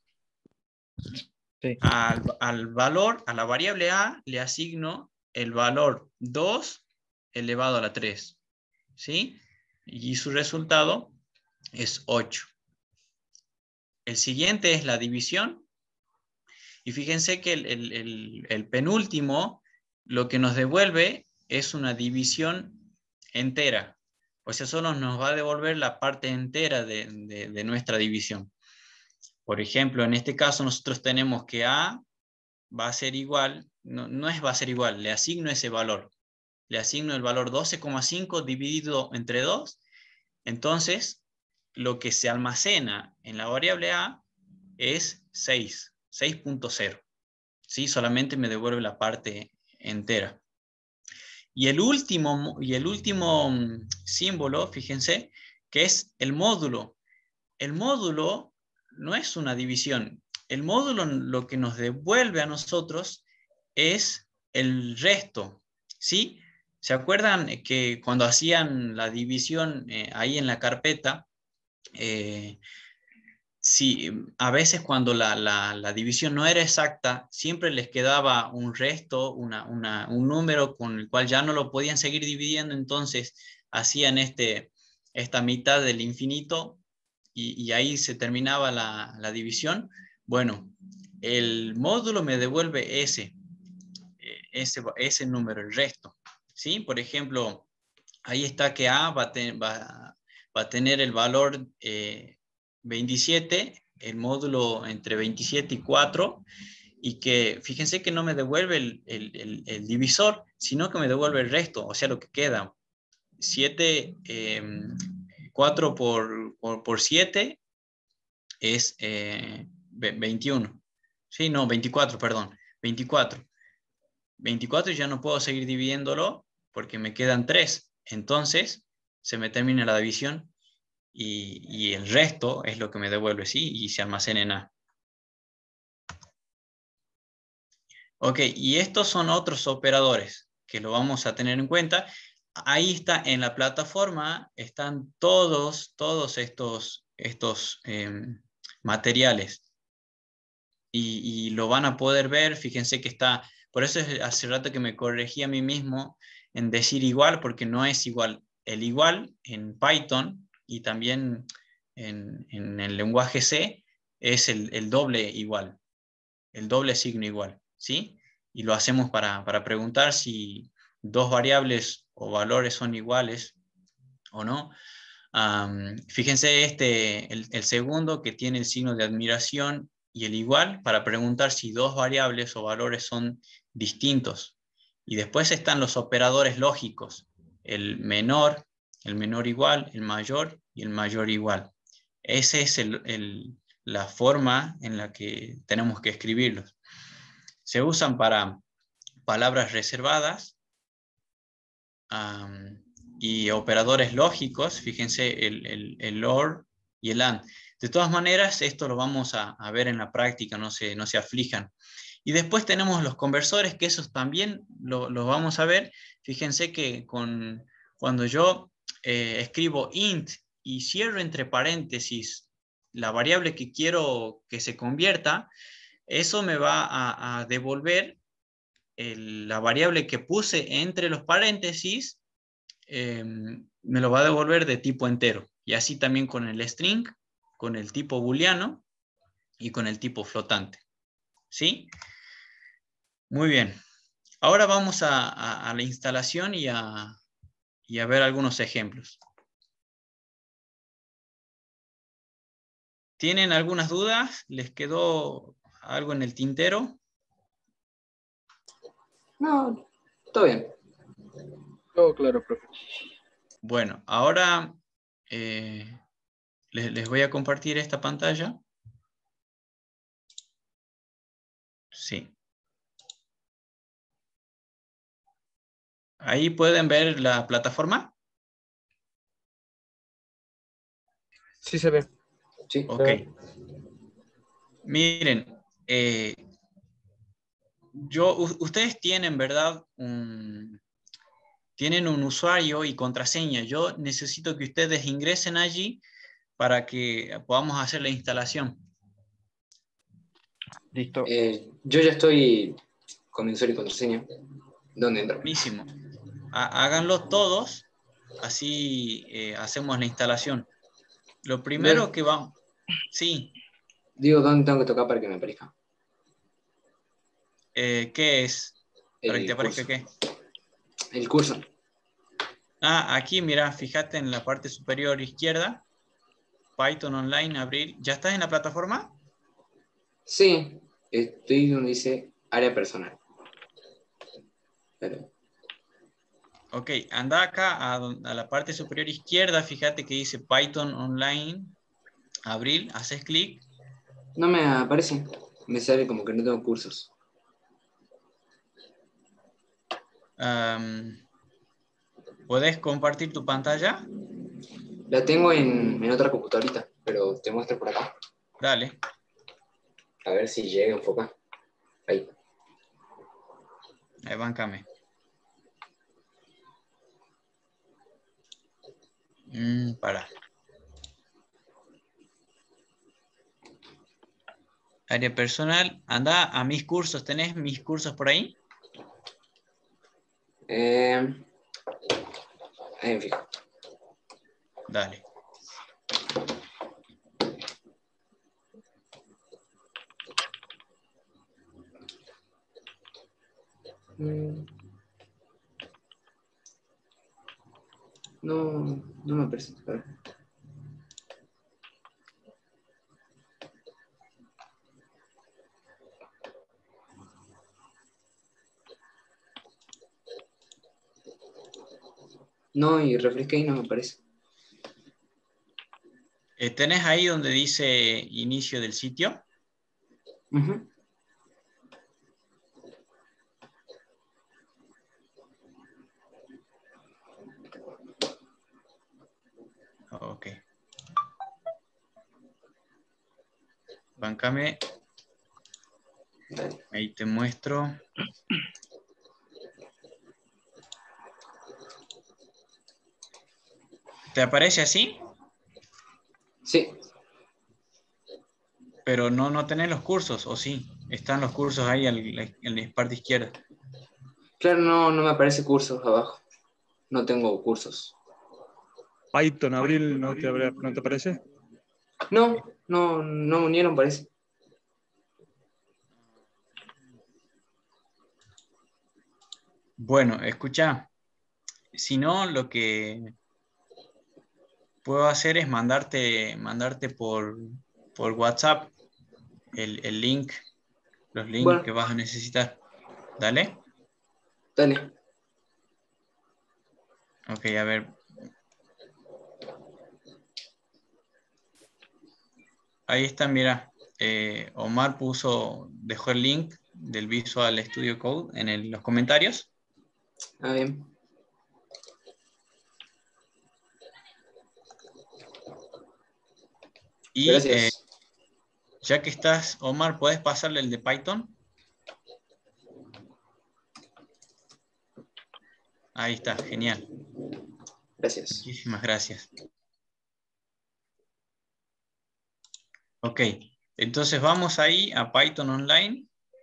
Speaker 1: Sí.
Speaker 6: Al valor, a la variable a, le asigno el valor 2 elevado a la 3. ¿Sí? Y su resultado es 8. El siguiente es la división. Y fíjense que el penúltimo lo que nos devuelve es una división entera. O sea, solo nos va a devolver la parte entera de nuestra división. Por ejemplo, en este caso nosotros tenemos que A va a ser igual, no es va a ser igual, le asigno ese valor. Le asigno el valor 12,5 dividido entre 2. Entonces, lo que se almacena en la variable A es 6.0. ¿Sí? Solamente me devuelve la parte entera. Y el último símbolo, fíjense, que es el módulo. El módulo no es una división. El módulo lo que nos devuelve a nosotros es el resto. ¿Sí? ¿Se acuerdan que cuando hacían la división ahí en la carpeta, sí, a veces cuando la división no era exacta, siempre les quedaba un resto, un número con el cual ya no lo podían seguir dividiendo, entonces hacían esta mitad del infinito y ahí se terminaba la división? Bueno, el módulo me devuelve ese número, el resto. ¿Sí? Por ejemplo, ahí está que A va a tener el valor 27, el módulo entre 27 y 4, y que fíjense que no me devuelve el divisor, sino que me devuelve el resto, o sea, lo que queda. 4 por 7 es 21. Sí, no, 24, perdón. 24. 24 ya no puedo seguir dividiéndolo porque me quedan 3. Entonces se me termina la división y el resto es lo que me devuelve, ¿sí? Y se almacena en A. Ok, y estos son otros operadores que lo vamos a tener en cuenta. Ahí está, en la plataforma están todos estos materiales. Y lo van a poder ver. Fíjense que está, por eso hace rato que me corregí a mí mismo en decir igual, porque no es igual. El igual en Python y también en el lenguaje C es el doble igual, el doble signo igual, ¿sí? Y lo hacemos para preguntar si dos variables o valores son iguales o no. Fíjense el segundo, que tiene el signo de admiración y el igual, para preguntar si dos variables o valores son distintos. Y después están los operadores lógicos, el menor igual, el mayor y el mayor igual. Esa es la forma en la que tenemos que escribirlos. Se usan para palabras reservadas y operadores lógicos. Fíjense el OR y el AND. De todas maneras, esto lo vamos a ver en la práctica, no se aflijan. Y después tenemos los conversores, que esos también los vamos a ver. Fíjense que cuando yo escribo int y cierro entre paréntesis la variable que quiero que se convierta, eso me va a devolver la variable que puse entre los paréntesis, me lo va a devolver de tipo entero. Y así también con el string, con el tipo booleano y con el tipo flotante. ¿Sí? Muy bien. Ahora vamos a la instalación y a ver algunos ejemplos. ¿Tienen algunas dudas? ¿Les quedó algo en el tintero?
Speaker 4: No, todo bien.
Speaker 8: Todo claro, profe.
Speaker 6: Bueno, ahora les voy a compartir esta pantalla. Sí. Ahí pueden ver la plataforma.
Speaker 8: Sí se ve.
Speaker 4: Sí.
Speaker 6: Ok. Miren, ustedes tienen, ¿verdad? Tienen un usuario y contraseña. Yo necesito que ustedes ingresen allí para que podamos hacer la instalación.
Speaker 3: Listo.
Speaker 4: Yo ya estoy con mi usuario y contraseña. ¿Dónde entro?
Speaker 6: Buenísimo. Háganlo todos, así hacemos la instalación. Lo primero que vamos... Sí.
Speaker 4: Digo, ¿dónde tengo que tocar para que me aparezca?
Speaker 6: ¿Qué es? ¿Para que te aparezca qué?
Speaker 4: El curso.
Speaker 6: Aquí, mira, fíjate en la parte superior izquierda. Python Online, Abril. ¿Ya estás en la plataforma?
Speaker 4: Sí, estoy donde dice área personal. Pero...
Speaker 6: Ok, anda acá a la parte superior izquierda, fíjate que dice Python Online, Abril, haces clic.
Speaker 4: No me aparece, me sale como que no tengo cursos.
Speaker 6: ¿Puedes compartir tu pantalla?
Speaker 4: La tengo en otra computadorita, pero te muestro por acá.
Speaker 6: Dale.
Speaker 4: A ver si llega a enfocar. Ahí.
Speaker 6: Ahí, báncame. Para. Área personal. Anda a mis cursos. ¿Tenés mis cursos por ahí?
Speaker 4: Ahí me fijo.
Speaker 6: Dale.
Speaker 4: No me aparece. A ver. No, y refresqué y no me aparece.
Speaker 6: ¿Tenés ahí donde dice inicio del sitio? Ok. Báncame. Ahí te muestro. ¿Te aparece así?
Speaker 4: Sí.
Speaker 6: Pero no tenés los cursos, ¿o sí? Están los cursos ahí en la parte izquierda.
Speaker 4: Claro, no me aparece cursos abajo. No tengo cursos.
Speaker 11: Python, Abril, ¿no te aparece?
Speaker 4: No me unieron, parece.
Speaker 6: Bueno, escucha. Si no, lo que puedo hacer es mandarte por WhatsApp el link, los links
Speaker 4: Bueno.
Speaker 6: que vas a necesitar. Dale.
Speaker 4: Dale.
Speaker 6: Ok, a ver. Ahí está, mira. Omar dejó el link del Visual Studio Code en los comentarios.
Speaker 4: Ah, bien.
Speaker 6: Y
Speaker 4: Gracias.
Speaker 6: ya que estás, Omar, ¿puedes pasarle el de Python? Ahí está, genial.
Speaker 4: Gracias.
Speaker 6: Muchísimas gracias. Ok, entonces vamos ahí a Python Online.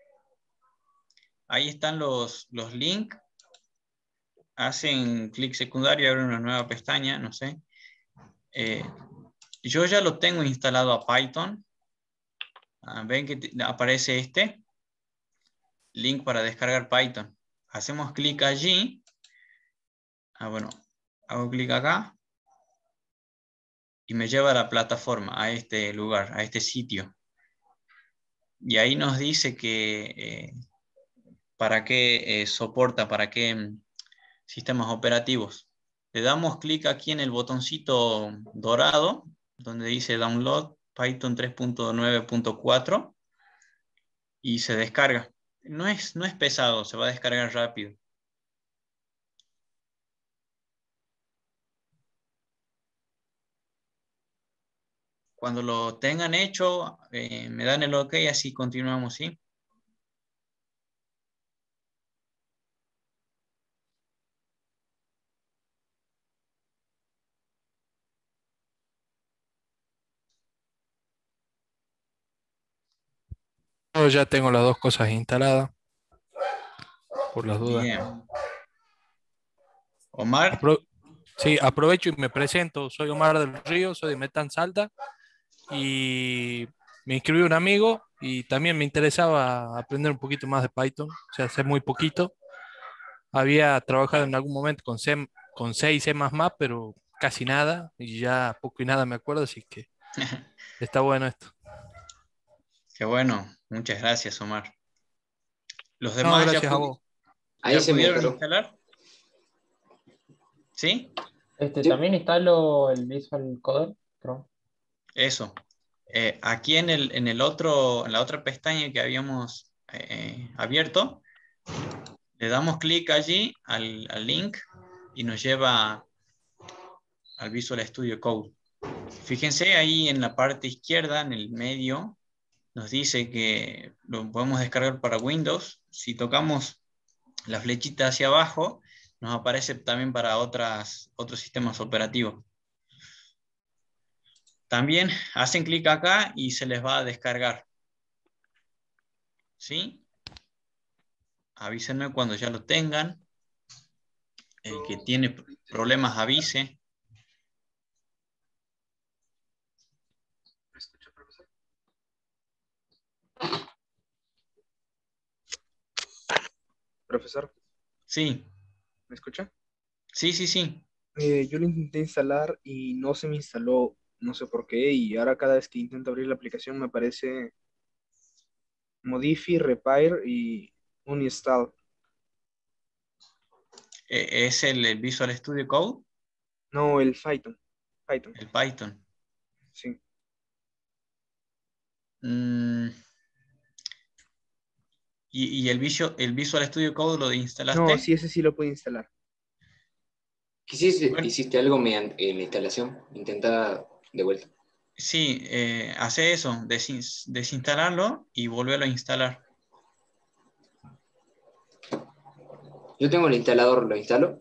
Speaker 6: Ahí están los links. Hacen clic secundario y abren una nueva pestaña, no sé. Yo ya lo tengo instalado a Python. Ven que aparece este link para descargar Python. Hacemos clic allí. Bueno, hago clic acá y me lleva a la plataforma, a este lugar, a este sitio. Y ahí nos dice que para qué soporta, para qué sistemas operativos. Le damos clic aquí en el botoncito dorado, donde dice Download Python 3.9.4 y se descarga. No es pesado, se va a descargar rápido. Cuando lo tengan hecho, me dan el OK, así continuamos, ¿sí?
Speaker 12: Yo ya tengo las dos cosas instaladas, por las dudas.
Speaker 6: Bien. Omar.
Speaker 12: Sí, aprovecho y me presento. Soy Omar del Río, soy de Metan Salta y me inscribió un amigo y también me interesaba aprender un poquito más de Python, o sea, sé muy poquito. Había trabajado en algún momento con C y C++, pero casi nada y ya poco y nada me acuerdo, así que está bueno esto.
Speaker 6: Qué bueno, muchas gracias, Omar. ¿Los
Speaker 12: No,
Speaker 6: demás
Speaker 12: gracias a vos.
Speaker 4: Ahí se me
Speaker 6: pudieron
Speaker 4: instaló.
Speaker 6: instalar? ¿Sí?
Speaker 7: También instalo el Visual Coder, creo.
Speaker 6: Eso. Aquí en la otra pestaña que habíamos abierto, le damos clic allí al link y nos lleva al Visual Studio Code. Fíjense ahí en la parte izquierda, en el medio, nos dice que lo podemos descargar para Windows. Si tocamos la flechita hacia abajo, nos aparece también para otros sistemas operativos. También hacen clic acá y se les va a descargar. ¿Sí? Avísenme cuando ya lo tengan. El que tiene problemas avise.
Speaker 8: ¿Me escucha, profesor? Profesor,
Speaker 6: Sí.
Speaker 8: ¿me escucha?
Speaker 6: Sí, sí, sí.
Speaker 8: Yo lo intenté instalar y no se me instaló, no sé por qué, y ahora cada vez que intento abrir la aplicación me aparece Modify, Repair y Uninstall.
Speaker 6: ¿Es el Visual Studio Code?
Speaker 8: No, el Python.
Speaker 6: El Python.
Speaker 8: Sí.
Speaker 6: ¿Y el Visual Studio Code lo
Speaker 8: No,
Speaker 6: instalaste?
Speaker 8: sí, ese sí lo puedo instalar.
Speaker 4: ¿Hiciste algo mediante la instalación? Intenta de vuelta.
Speaker 6: Sí, hace eso, desinstalarlo y volverlo a instalar.
Speaker 4: Yo tengo el instalador, ¿lo instalo?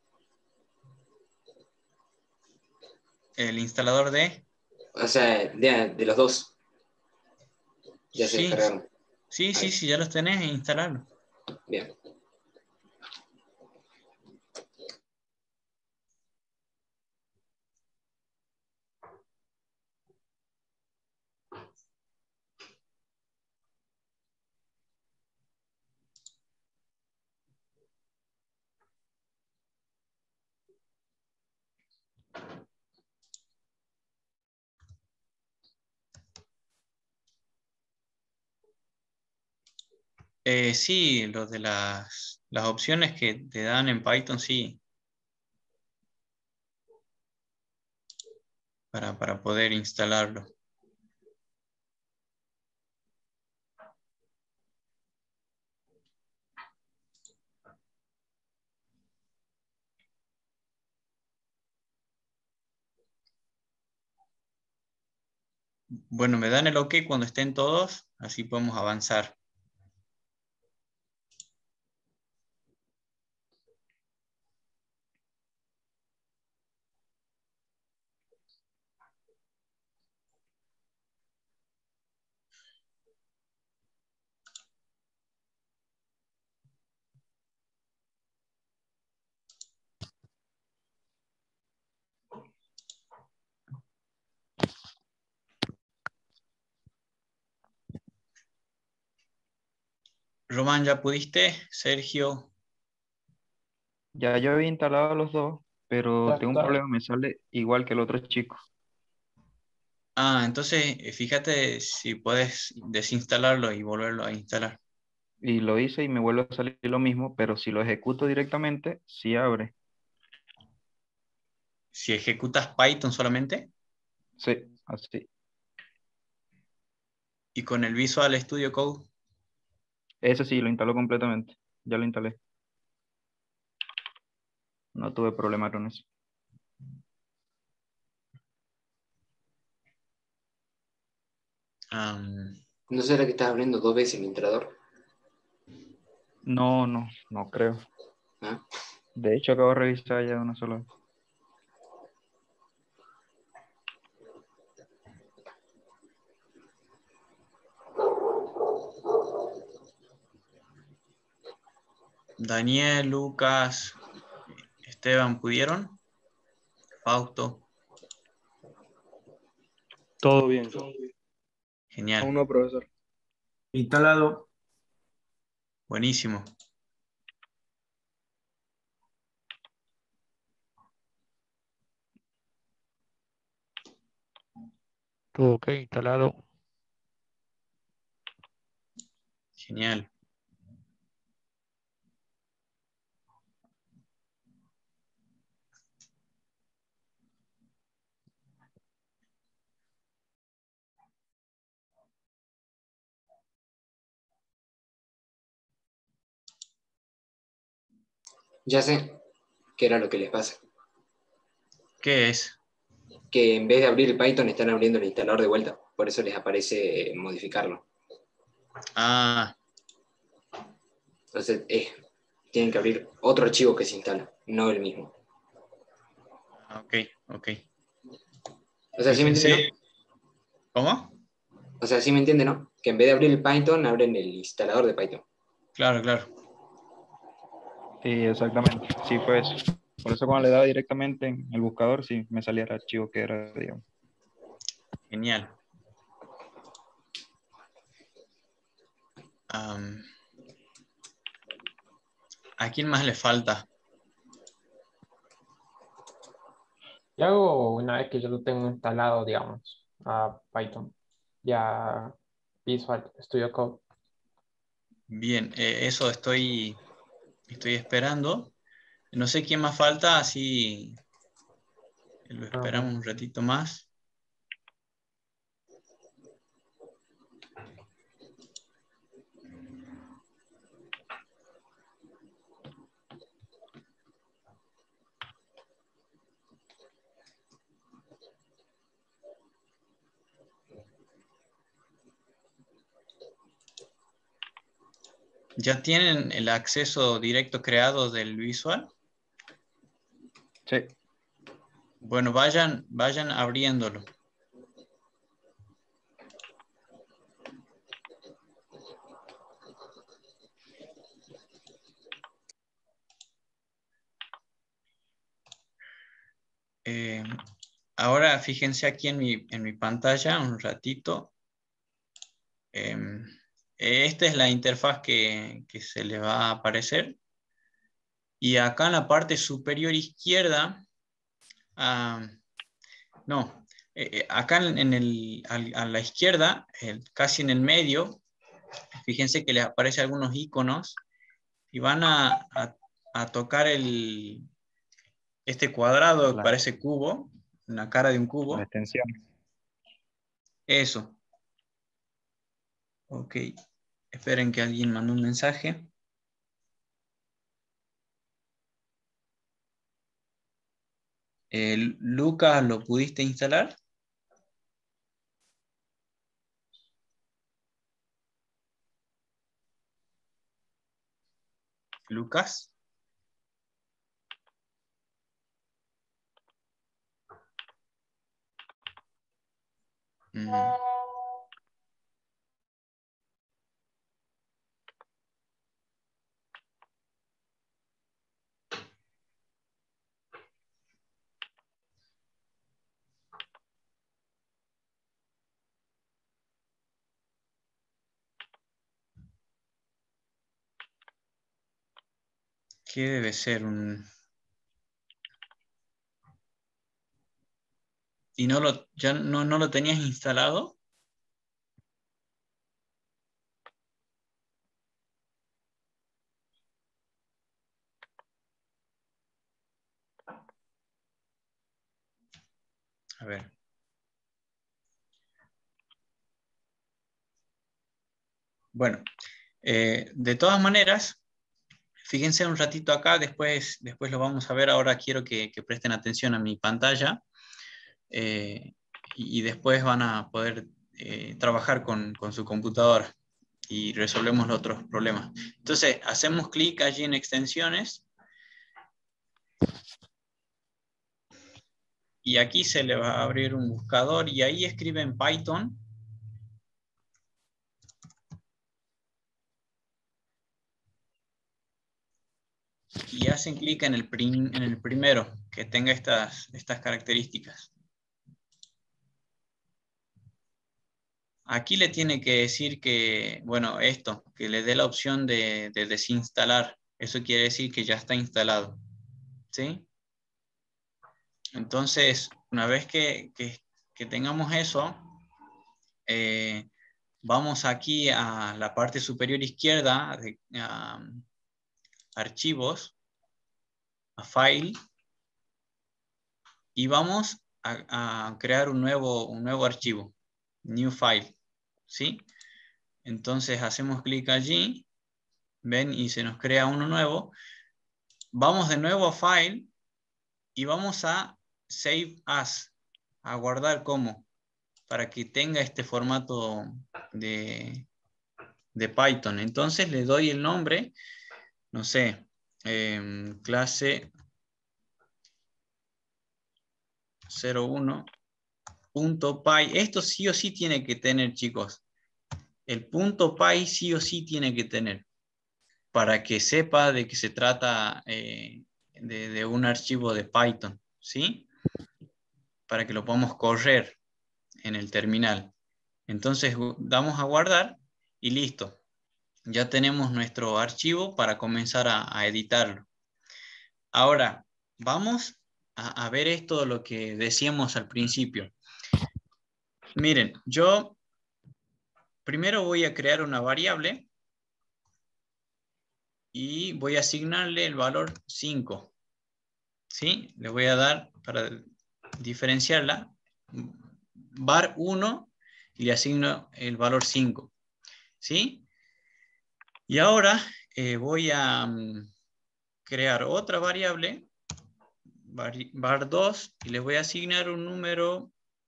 Speaker 6: El instalador de...
Speaker 4: O sea, de los dos. Ya se
Speaker 6: Sí,
Speaker 4: descargaron.
Speaker 6: sí, ya los tenés, instalarlo.
Speaker 4: Bien.
Speaker 6: Sí, los de las opciones que te dan en Python, sí. Para poder instalarlo. 。 Bueno, me dan el OK cuando estén todos, así podemos avanzar. Román, ¿ya pudiste? Sergio.
Speaker 3: Ya yo había instalado los dos, pero
Speaker 7: Ya
Speaker 3: tengo un
Speaker 7: está.
Speaker 3: problema, me sale igual que el otro chico.
Speaker 6: Entonces fíjate si puedes desinstalarlo y volverlo a instalar.
Speaker 3: Y lo hice y me vuelve a salir lo mismo, pero si lo ejecuto directamente, sí abre.
Speaker 6: Si ejecutas Python solamente
Speaker 3: Sí, así.
Speaker 6: y con el Visual Studio Code.
Speaker 3: Ese sí, lo instaló completamente. Ya lo instalé. No tuve problema con eso.
Speaker 4: ¿No será que estás abriendo 2 veces el entrador?
Speaker 3: No, no creo.
Speaker 4: ¿Ah?
Speaker 3: De hecho, acabo de revisar ya una sola vez.
Speaker 6: Daniel, Lucas, Esteban, ¿pudieron? Fausto.
Speaker 11: Todo bien.
Speaker 6: Genial.
Speaker 8: Aún no, profesor.
Speaker 10: Instalado.
Speaker 6: Buenísimo.
Speaker 9: Todo ok, instalado.
Speaker 6: Genial.
Speaker 4: Ya sé qué era lo que les pasa.
Speaker 6: ¿Qué es?
Speaker 4: Que en vez de abrir el Python están abriendo el instalador de vuelta. Por eso les aparece modificarlo.
Speaker 6: Ah,
Speaker 4: Entonces, tienen que abrir otro archivo que se instala, no el mismo.
Speaker 6: ok, ok.
Speaker 4: O sea, ¿sí me entiende,
Speaker 6: Fíjense. ¿Cómo?
Speaker 4: no? O sea, ¿sí me entiende, no? Que en vez de abrir el Python, abren el instalador de Python.
Speaker 6: Claro, claro.
Speaker 3: Sí, exactamente. Sí, fue eso. Por eso cuando le daba directamente en el buscador, sí, me salía el archivo que era, digamos.
Speaker 6: Genial. Am, ¿A quién más le falta?
Speaker 7: Y hago una vez que yo lo tengo instalado, digamos, a Python, ya Visual Studio Code.
Speaker 6: Bien, eso estoy esperando. No sé quién más falta, así lo
Speaker 7: Ajá.
Speaker 6: esperamos un ratito más. ¿Ya tienen el acceso directo creado del Visual?
Speaker 3: Sí.
Speaker 6: Bueno, vayan abriéndolo. Eh, Ahora fíjense aquí en mi pantalla un ratito. Esta es la interfaz que se les va a aparecer. Y acá en la parte superior izquierda, ah, no, acá a la izquierda, casi en el medio, fíjense que les aparece algunos iconos y van a tocar este cuadrado que
Speaker 3: La,
Speaker 6: parece cubo, una cara de un
Speaker 3: la
Speaker 6: cubo.
Speaker 3: extensión.
Speaker 6: Eso. Ok. Esperen que alguien mandó un mensaje. Lucas, ¿lo pudiste instalar? Lucas. ¿Qué debe ser un...? ¿Y ya no lo tenías instalado? A ver. Bueno, de todas maneras, fíjense un ratito acá, después lo vamos a ver. Ahora quiero que presten atención a mi pantalla y después van a poder trabajar con su computadora y resolvemos los otros problemas. Entonces, hacemos clic allí en extensiones y aquí se le va a abrir un buscador y ahí escriben Python. Y hacen clic en el primero que tenga estas características. Aquí le tiene que decir que, bueno, que le dé la opción de desinstalar. Eso quiere decir que ya está instalado. ¿Sí? Entonces, una vez que tengamos eso, vamos aquí a la parte superior izquierda, a archivos, a file, y vamos a crear un nuevo archivo, new file, ¿sí? Entonces hacemos clic allí, ven, y se nos crea uno nuevo. Vamos de nuevo a file y vamos a save as, a guardar como, para que tenga este formato de Python. Entonces le doy el nombre, no sé, clase 01.py. Esto sí o sí tiene que tener, chicos. El .py sí o sí tiene que tener, para que sepa de que se trata de un archivo de Python, ¿sí? Para que lo podamos correr en el terminal. Entonces damos a guardar y listo. Ya tenemos nuestro archivo para comenzar a editarlo. Ahora, vamos a ver esto, lo que decíamos al principio. Miren, yo primero voy a crear una variable y voy a asignarle el valor 5. ¿Sí? Le voy a dar, para diferenciarla, var 1 y le asigno el valor 5. ¿Sí? Y ahora voy a crear otra variable, var 2, y le voy a asignar un número,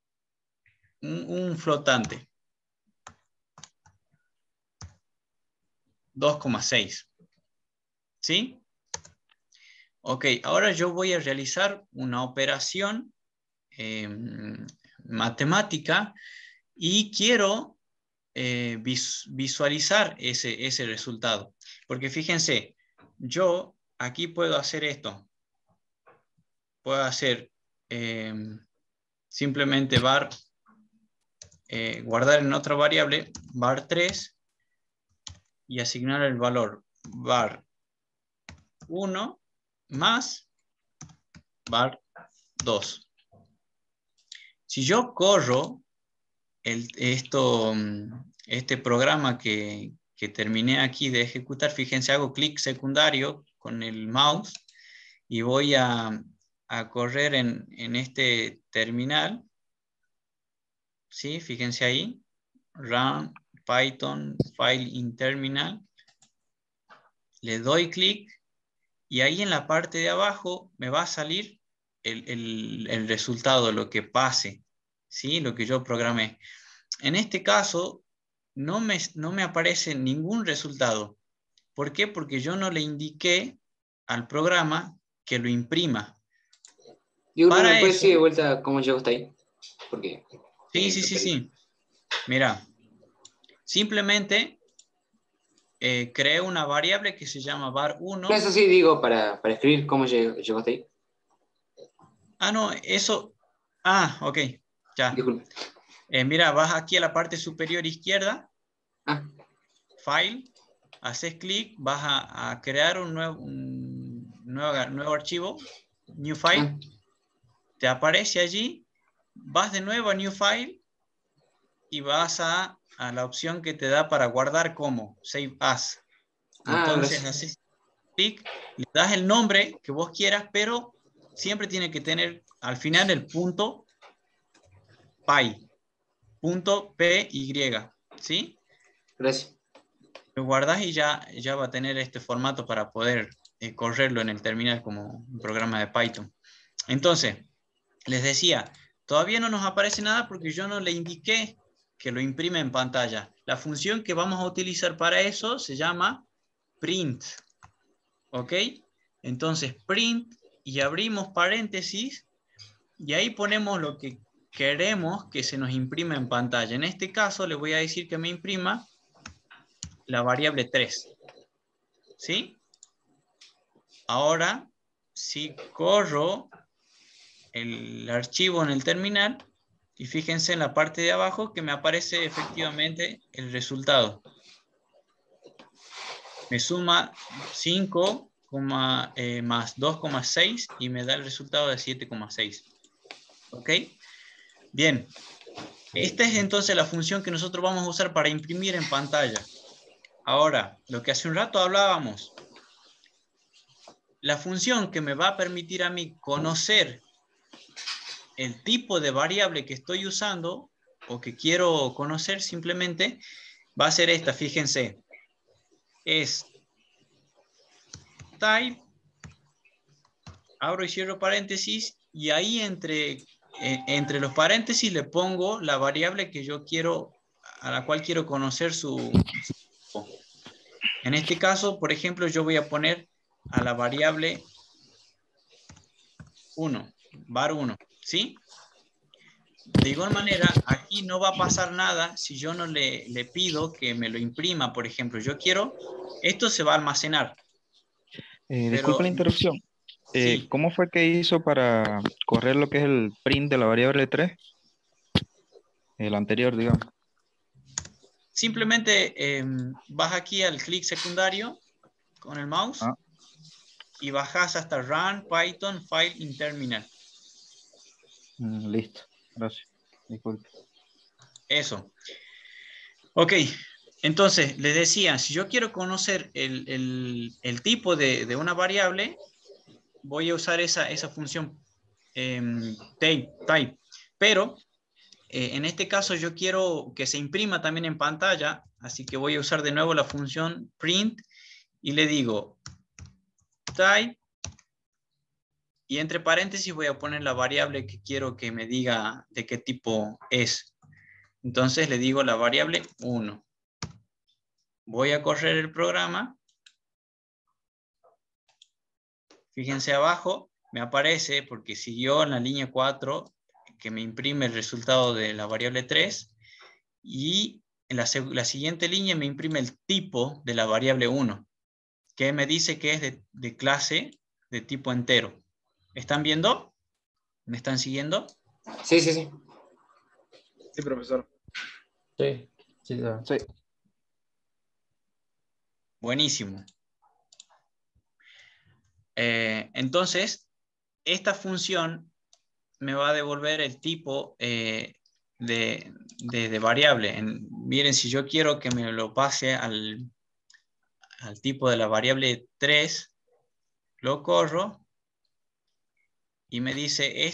Speaker 6: un flotante, 2,6. ¿Sí? Ok, ahora yo voy a realizar una operación matemática y quiero visualizar ese resultado. Porque fíjense, yo aquí puedo hacer esto. Puedo hacer simplemente var, guardar en otra variable, var 3, y asignar el valor var 1 más var 2. Si yo corro este programa que terminé aquí de ejecutar, fíjense, hago clic secundario con el mouse y voy a correr en este terminal. ¿Sí? Fíjense ahí, run Python file in terminal. Le doy clic y ahí en la parte de abajo me va a salir el resultado, lo que pase, ¿sí? Lo que yo programé. En este caso no me aparece ningún resultado. ¿Por qué? Porque yo no le indiqué al programa que lo imprima.
Speaker 4: Digo,
Speaker 6: Para
Speaker 4: ¿me puedes
Speaker 6: eso,
Speaker 4: decir de vuelta cómo llegó hasta ahí? Porque...
Speaker 6: sí. Mira, simplemente creé una variable que se llama var1.
Speaker 4: No, eso sí, digo, para escribir cómo llegó hasta ahí.
Speaker 6: Ah, no, eso... Ah, ok, ya.
Speaker 4: Disculpe.
Speaker 6: Mira, vas aquí a la parte superior izquierda.
Speaker 4: Ah.
Speaker 6: File. Haces clic, vas a crear un nuevo archivo. New File. Te aparece allí. Vas de nuevo a New File. Y vas a la opción que te da para guardar como Save As. Entonces haces clic, le das el nombre que vos quieras, pero siempre tiene que tener al final el punto py, punto py, ¿sí?
Speaker 4: Gracias.
Speaker 6: Lo guardas y ya va a tener este formato para poder correrlo en el terminal como un programa de Python. Entonces, les decía, todavía no nos aparece nada porque yo no le indiqué que lo imprime en pantalla. La función que vamos a utilizar para eso se llama print. ¿Ok? Entonces, print y abrimos paréntesis y ahí ponemos lo que queremos que se nos imprima en pantalla. En este caso, le voy a decir que me imprima la variable 3. ¿Sí? Ahora, si corro el archivo en el terminal, y fíjense en la parte de abajo que me aparece efectivamente el resultado. Me suma 5 más 2,6 y me da el resultado de 7,6. ¿Ok? Bien. Esta es entonces la función que nosotros vamos a usar para imprimir en pantalla. Ahora, lo que hace un rato hablábamos. La función que me va a permitir a mí conocer el tipo de variable que estoy usando o que quiero conocer simplemente va a ser esta, fíjense. Es type, abro y cierro paréntesis y ahí entre los paréntesis le pongo la variable que yo quiero, a la cual quiero conocer su tipo. En este caso, por ejemplo, yo voy a poner a la variable 1, var1, ¿sí? De igual manera, aquí no va a pasar nada si yo no le pido que me lo imprima, por ejemplo. Yo quiero, esto se va a almacenar.
Speaker 3: Disculpe la interrupción.
Speaker 6: Sí.
Speaker 3: ¿Cómo fue que hizo para correr lo que es el print de la variable 3? El anterior, digamos.
Speaker 6: Simplemente vas aquí al clic secundario con el mouse y bajas hasta Run Python File in Terminal.
Speaker 3: Listo, gracias. Disculpe.
Speaker 6: Eso. Ok, entonces les decía, si yo quiero conocer el tipo de una variable, voy a usar esa función type. Pero en este caso yo quiero que se imprima también en pantalla, así que voy a usar de nuevo la función print y le digo type y entre paréntesis voy a poner la variable que quiero que me diga de qué tipo es. Entonces le digo la variable 1. Voy a correr el programa. Fíjense abajo, me aparece porque siguió en la línea 4 que me imprime el resultado de la variable 3 y en la siguiente línea me imprime el tipo de la variable 1 que me dice que es de clase de tipo entero. ¿Están viendo? ¿Me están siguiendo?
Speaker 4: Sí, sí, sí.
Speaker 8: Sí, profesor.
Speaker 7: Sí, sí.
Speaker 3: Sí.
Speaker 6: Buenísimo. Entonces, esta función me va a devolver el tipo de variable. Miren, si yo quiero que me lo pase al tipo de la variable 3, lo corro y me dice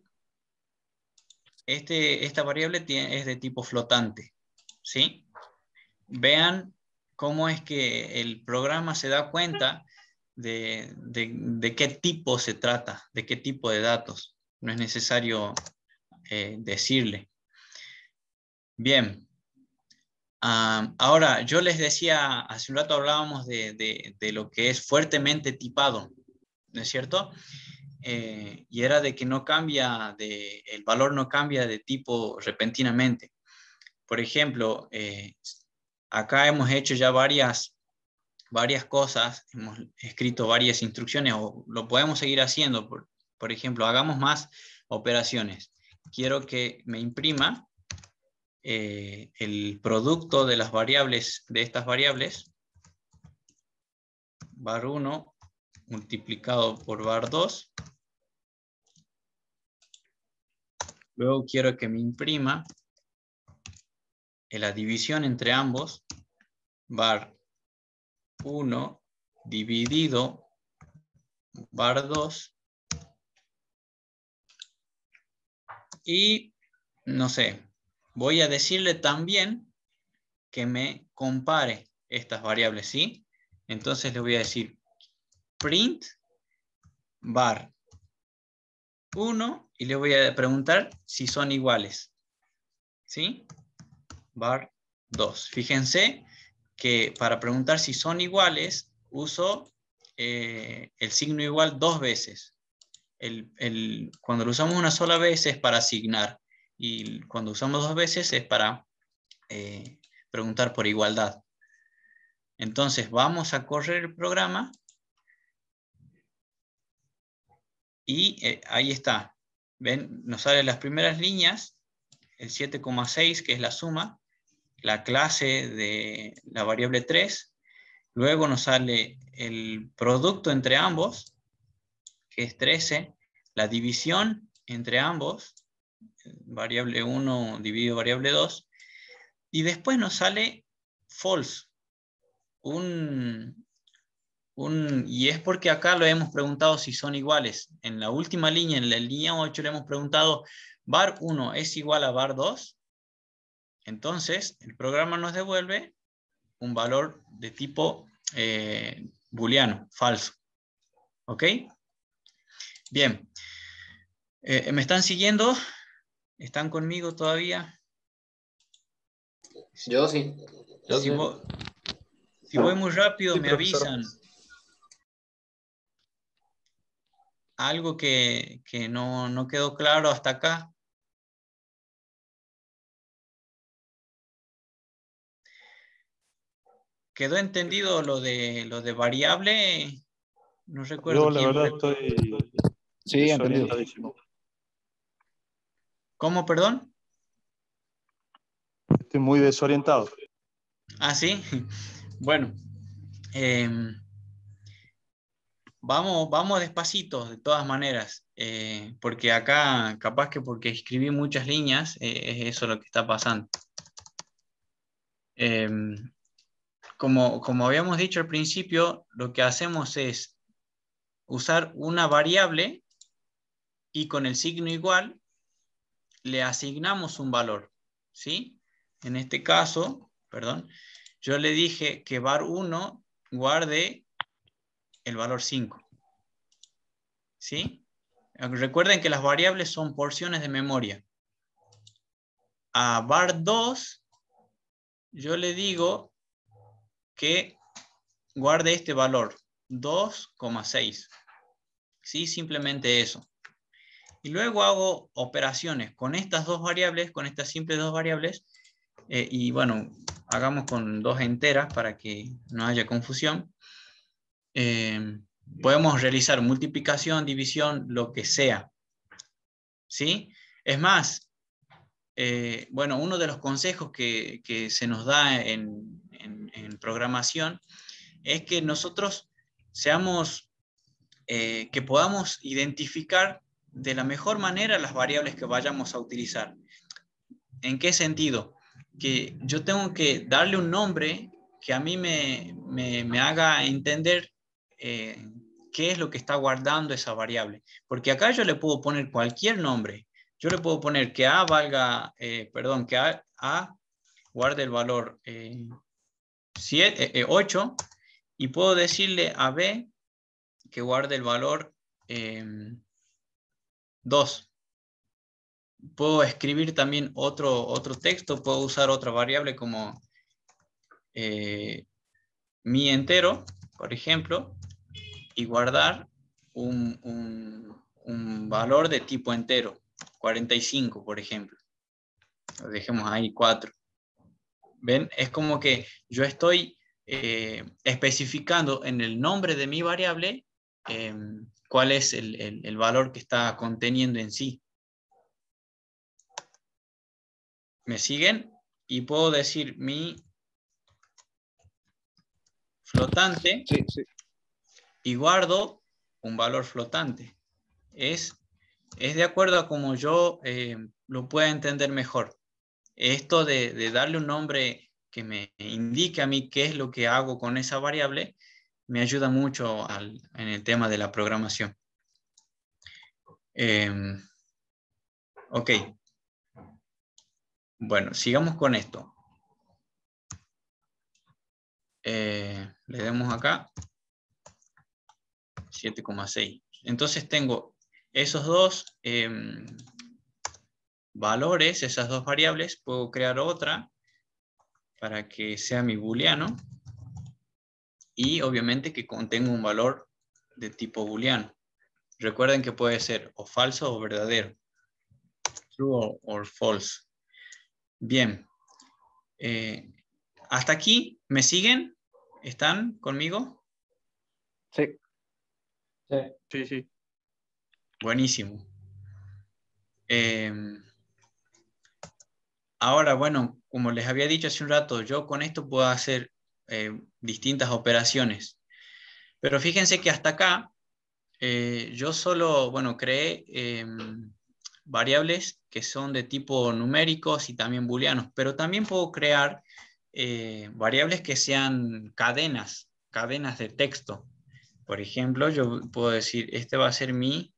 Speaker 6: esta variable es de tipo flotante. ¿Sí? Vean cómo es que el programa se da cuenta de qué tipo se trata, de qué tipo de datos. No es necesario decirle. Bien. Ahora, yo les decía, hace un rato hablábamos de lo que es fuertemente tipado, ¿no es cierto? Y era de que no cambia, el valor no cambia de tipo repentinamente. Por ejemplo, acá hemos hecho ya varias cosas, hemos escrito varias instrucciones, o lo podemos seguir haciendo. Por ejemplo, hagamos más operaciones. Quiero que me imprima el producto de las variables, de estas variables, var1 multiplicado por var2. Luego quiero que me imprima la división entre ambos, var1 dividido var2. Y, no sé, voy a decirle también que me compare estas variables, ¿sí? Entonces le voy a decir print var1 y le voy a preguntar si son iguales, ¿sí? var2. Fíjense que para preguntar si son iguales uso el signo igual 2 veces. Cuando lo usamos una sola vez es para asignar, y cuando usamos 2 veces es para preguntar por igualdad. Entonces vamos a correr el programa y ahí está. ¿Ven? Nos salen las primeras líneas, el 7,6 que es la suma, la clase de la variable 3, luego nos sale el producto entre ambos, que es 13, la división entre ambos, variable 1 dividido variable 2, y después nos sale false, y es porque acá lo hemos preguntado si son iguales. En la última línea, en la línea 8, le hemos preguntado, var1 es igual a var2, entonces el programa nos devuelve un valor de tipo booleano, falso. ¿Ok? Bien. ¿Me están siguiendo? ¿Están conmigo todavía?
Speaker 4: Yo sí.
Speaker 6: Si voy muy rápido,
Speaker 11: Sí,
Speaker 6: me
Speaker 11: profesor.
Speaker 6: avisan. Algo que no quedó claro hasta acá. ¿Quedó entendido lo de variable? No recuerdo
Speaker 11: Yo la
Speaker 6: quién
Speaker 11: verdad
Speaker 6: preguntó.
Speaker 11: estoy
Speaker 13: Sí, entendido.
Speaker 11: desorientadísimo.
Speaker 6: ¿Cómo, perdón?
Speaker 11: Estoy muy desorientado.
Speaker 6: Ah, sí. Bueno, vamos despacito, de todas maneras, porque acá, capaz que porque escribí muchas líneas, es eso lo que está pasando. Como habíamos dicho al principio, lo que hacemos es usar una variable y con el signo igual le asignamos un valor, ¿sí? En este caso, perdón, yo le dije que var1 guarde el valor 5, ¿sí? Recuerden que las variables son porciones de memoria. A var2 yo le digo que guarde este valor, 2,6. ¿Sí? Simplemente eso. Y luego hago operaciones con estas dos variables, con estas simples dos variables, y bueno, hagamos con dos enteras para que no haya confusión. Podemos realizar multiplicación, división, lo que sea. ¿Sí? Es más, bueno, uno de los consejos que se nos da en programación es que nosotros seamos, que podamos identificar de la mejor manera las variables que vayamos a utilizar. ¿En qué sentido? Que yo tengo que darle un nombre que a mí me haga entender qué es lo que está guardando esa variable. Porque acá yo le puedo poner cualquier nombre. Yo le puedo poner que A valga, que A guarde el valor 8, y puedo decirle a B que guarde el valor 2. Puedo escribir también otro texto, puedo usar otra variable como mi entero, por ejemplo, y guardar un valor de tipo entero, 45, por ejemplo. Lo dejemos ahí 4. ¿Ven? Es como que yo estoy especificando en el nombre de mi variable cuál es el valor que está conteniendo en sí. ¿Me siguen? Y puedo decir mi flotante,
Speaker 8: Sí, sí.
Speaker 6: y guardo un valor flotante. Es de acuerdo a como yo lo pueda entender mejor. Esto de darle un nombre que me indique a mí qué es lo que hago con esa variable, me ayuda mucho en el tema de la programación. Ok. Bueno, sigamos con esto. Le demos acá 7,6. Entonces tengo esos dos valores, esas dos variables. Puedo crear otra para que sea mi booleano y obviamente que contenga un valor de tipo booleano. Recuerden que puede ser o falso o verdadero. True or false. Bien. ¿Hasta aquí me siguen? ¿Están conmigo?
Speaker 1: Sí.
Speaker 5: Sí, sí.
Speaker 6: Buenísimo. Ahora, bueno, como les había dicho hace un rato, yo con esto puedo hacer distintas operaciones. Pero fíjense que hasta acá yo solo, bueno, creé variables que son de tipo numéricos y también booleanos, pero también puedo crear variables que sean cadenas de texto. Por ejemplo, yo puedo decir, este va a ser mi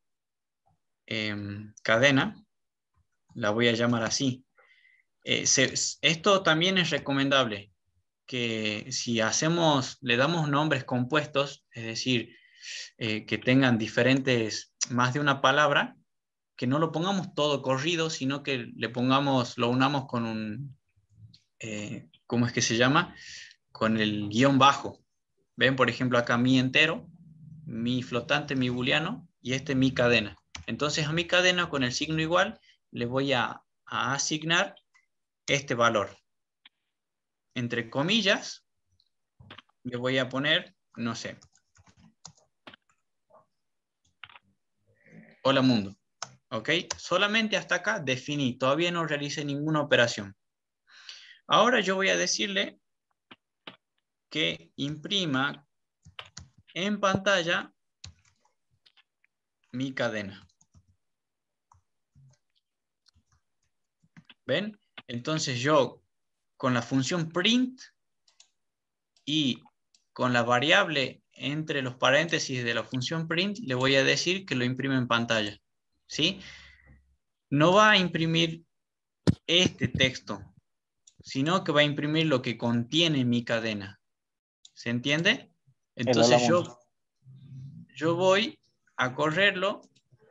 Speaker 6: cadena, la voy a llamar así. Esto también es recomendable, que si le damos nombres compuestos, es decir, que tengan diferentes, más de una palabra, que no lo pongamos todo corrido, sino que lo unamos con ¿cómo es que se llama? Con el guión bajo. Ven, por ejemplo, acá mi entero, mi flotante, mi booleano, y mi cadena. Entonces a mi cadena con el signo igual le voy a asignar este valor. Entre comillas, le voy a poner, no sé, hola mundo. ¿Ok? Solamente hasta acá definí, todavía no realicé ninguna operación. Ahora yo voy a decirle que imprima en pantalla mi cadena. ¿Ven? Entonces yo con la función print y con la variable entre los paréntesis de la función print le voy a decir que lo imprime en pantalla. ¿Sí? No va a imprimir este texto, sino que va a imprimir lo que contiene mi cadena. ¿Se entiende? Entonces yo voy a correrlo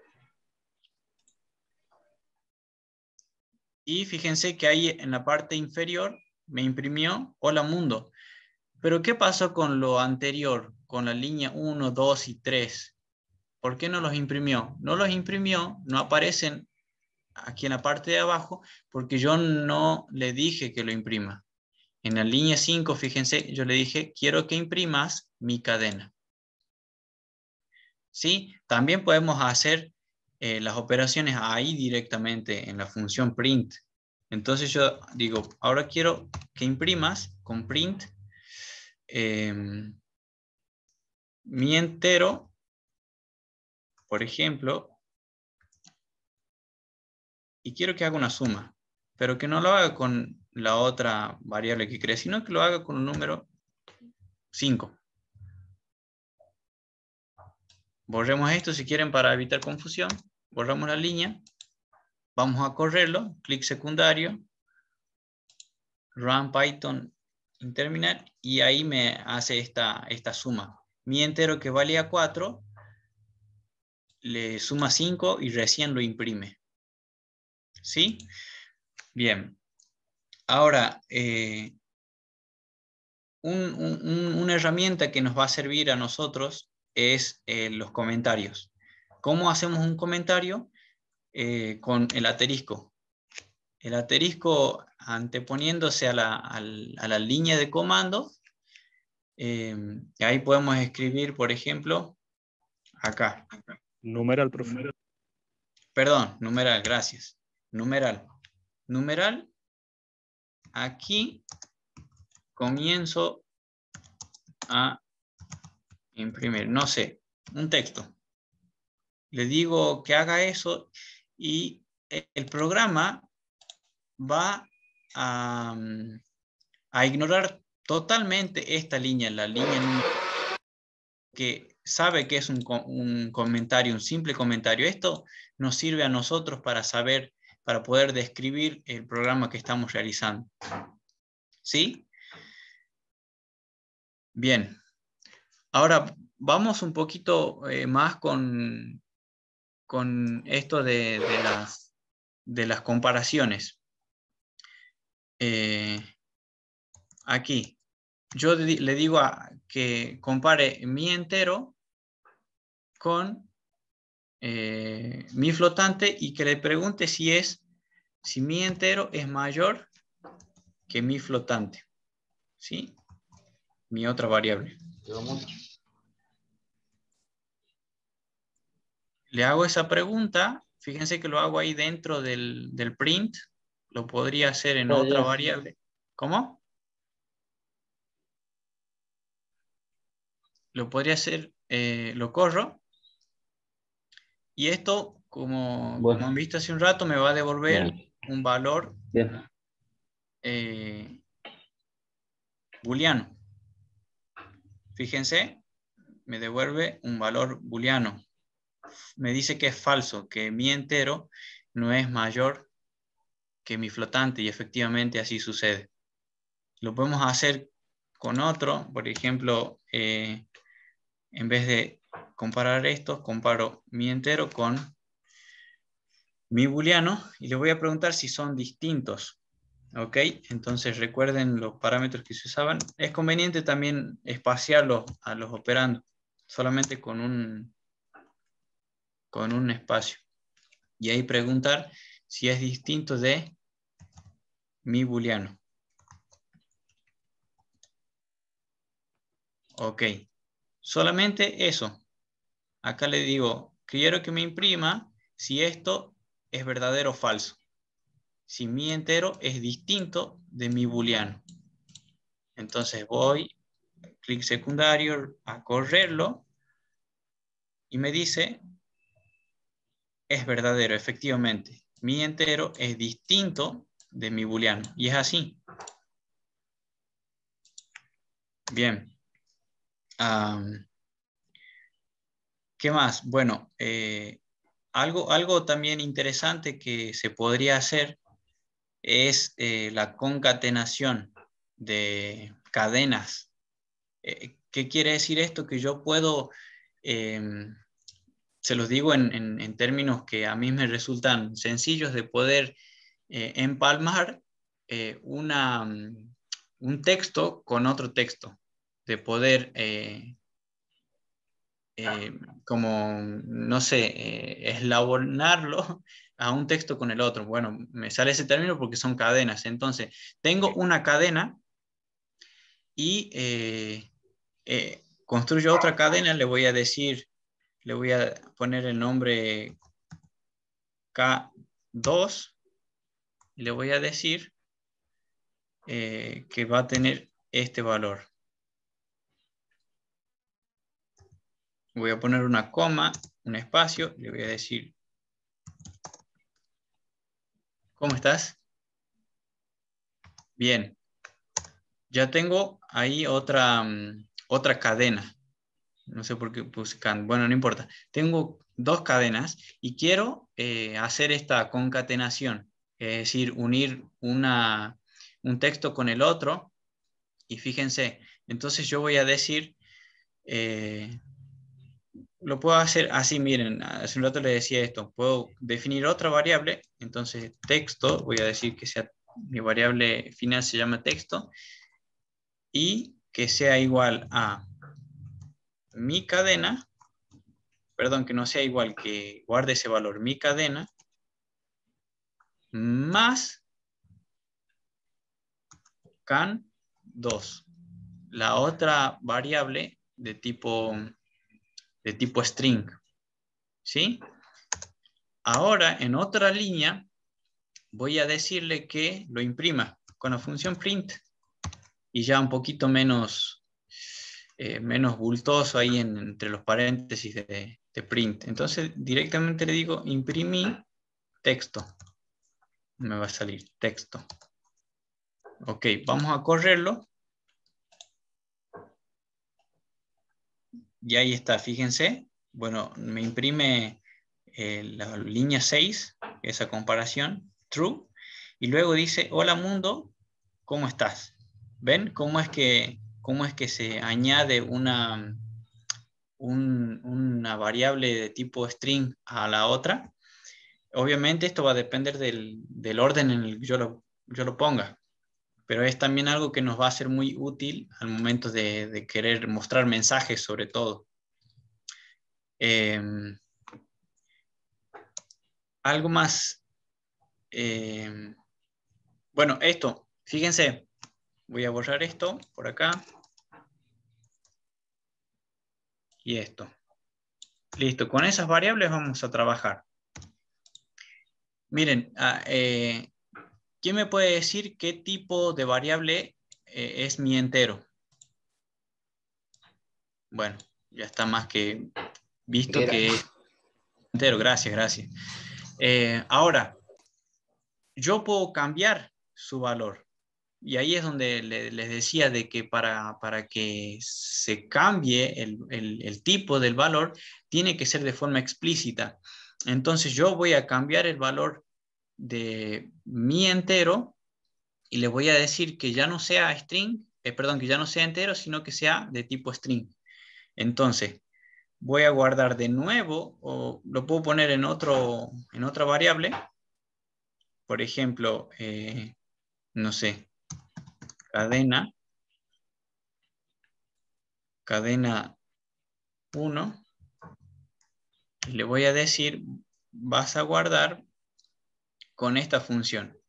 Speaker 6: y fíjense que ahí en la parte inferior me imprimió hola mundo. Pero ¿qué pasó con lo anterior? Con la línea 1, 2 y 3. ¿Por qué no los imprimió? No los imprimió, no aparecen aquí en la parte de abajo porque yo no le dije que lo imprima. En la línea 5, fíjense, yo le dije, quiero que imprimas mi cadena. ¿Sí? También podemos hacer las operaciones ahí directamente en la función print. Entonces yo digo, ahora quiero que imprimas con print mi entero, por ejemplo, y quiero que haga una suma, pero que no lo haga con la otra variable que creé, sino que lo haga con un número 5. Borremos esto si quieren para evitar confusión. Borramos la línea. Vamos a correrlo. Clic secundario. Run Python en terminal. Y ahí me hace esta suma. Mi entero que valía 4 le suma 5 y recién lo imprime. ¿Sí? Bien. Ahora, una herramienta que nos va a servir a nosotros es los comentarios. ¿Cómo hacemos un comentario? Con el asterisco. El asterisco anteponiéndose a la línea de comando. Ahí podemos escribir, por ejemplo, acá.
Speaker 11: Numeral, profe.
Speaker 6: Perdón, numeral, gracias. Numeral. Numeral. Aquí comienzo a imprimir, no sé, un texto. Le digo que haga eso y el programa va a ignorar totalmente esta línea, la línea número que sabe que es un comentario, un simple comentario. Esto nos sirve a nosotros para saber, para poder describir el programa que estamos realizando. ¿Sí? Bien. Ahora vamos un poquito más con esto de las comparaciones. Aquí, yo le digo que compare mi entero con mi flotante y que le pregunte si mi entero es mayor que mi flotante. ¿Sí? Mi otra variable. Le hago esa pregunta, fíjense que lo hago ahí dentro del print, lo podría hacer en otra variable. ¿Cómo? Lo podría hacer, lo corro, y esto, como han visto hace un rato, me va a devolver un valor booleano. Fíjense, me devuelve un valor booleano. Me dice que es falso, que mi entero no es mayor que mi flotante, y efectivamente así sucede. Lo podemos hacer con otro, por ejemplo, en vez de comparar estos, comparo mi entero con mi booleano y le voy a preguntar si son distintos. ¿Ok? Entonces recuerden los parámetros que se usaban. Es conveniente también espaciarlos a los operandos, solamente con un espacio. Y ahí preguntar si es distinto de mi booleano. Ok. Solamente eso. Acá le digo, quiero que me imprima si esto es verdadero o falso. Si mi entero es distinto de mi booleano. Entonces voy, clic secundario, a correrlo y me dice, es verdadero, efectivamente. Mi entero es distinto de mi booleano. Y es así. Bien. ¿Qué más? Bueno, algo también interesante que se podría hacer es la concatenación de cadenas. ¿Qué quiere decir esto? Que yo puedo, se los digo en términos que a mí me resultan sencillos de poder empalmar un texto con otro texto, de poder como, no sé, eslabonarlo a un texto con el otro. Bueno, me sale ese término porque son cadenas. Entonces, tengo una cadena y construyo otra cadena, le voy a decir, le voy a poner el nombre K2 y le voy a decir que va a tener este valor. Voy a poner una coma, un espacio, le voy a decir, ¿cómo estás? Bien. Ya tengo ahí otra cadena. No sé por qué puse bueno, no importa. Tengo dos cadenas y quiero hacer esta concatenación. Es decir, unir un texto con el otro. Y fíjense, entonces yo voy a decir, lo puedo hacer así, miren, hace un rato les decía esto. Puedo definir otra variable, entonces texto, voy a decir que sea mi variable final se llama texto. Y que sea igual a mi cadena, perdón, que no sea igual, que guarde ese valor, mi cadena, más can2, la otra variable de tipo string, ¿sí? Ahora, en otra línea, voy a decirle que lo imprima con la función print, y ya un poquito menos bultoso ahí entre los paréntesis de print. Entonces, directamente le digo imprimir texto. Me va a salir texto. Ok, vamos a correrlo. Y ahí está, fíjense. Bueno, me imprime la línea 6, esa comparación, true. Y luego dice, hola mundo, ¿cómo estás? ¿Ven cómo es que se añade una variable de tipo string a la otra? Obviamente esto va a depender del orden en el que yo lo ponga, pero es también algo que nos va a ser muy útil al momento de querer mostrar mensajes sobre todo. Algo más. Bueno, esto, fíjense, voy a borrar esto por acá. Y esto. Listo, con esas variables vamos a trabajar. Miren, ¿quién me puede decir qué tipo de variable es mi entero? Bueno, ya está más que visto que es entero. Gracias, gracias. Ahora, yo puedo cambiar su valor. Y ahí es donde les decía de que para que se cambie el tipo del valor, tiene que ser de forma explícita. Entonces yo voy a cambiar el valor de mi entero y le voy a decir que ya no sea string, perdón, que ya no sea entero, sino que sea de tipo string. Entonces, voy a guardar de nuevo, o lo puedo poner en otra variable. Por ejemplo, no sé, cadena 1, y le voy a decir, vas a guardar con esta función.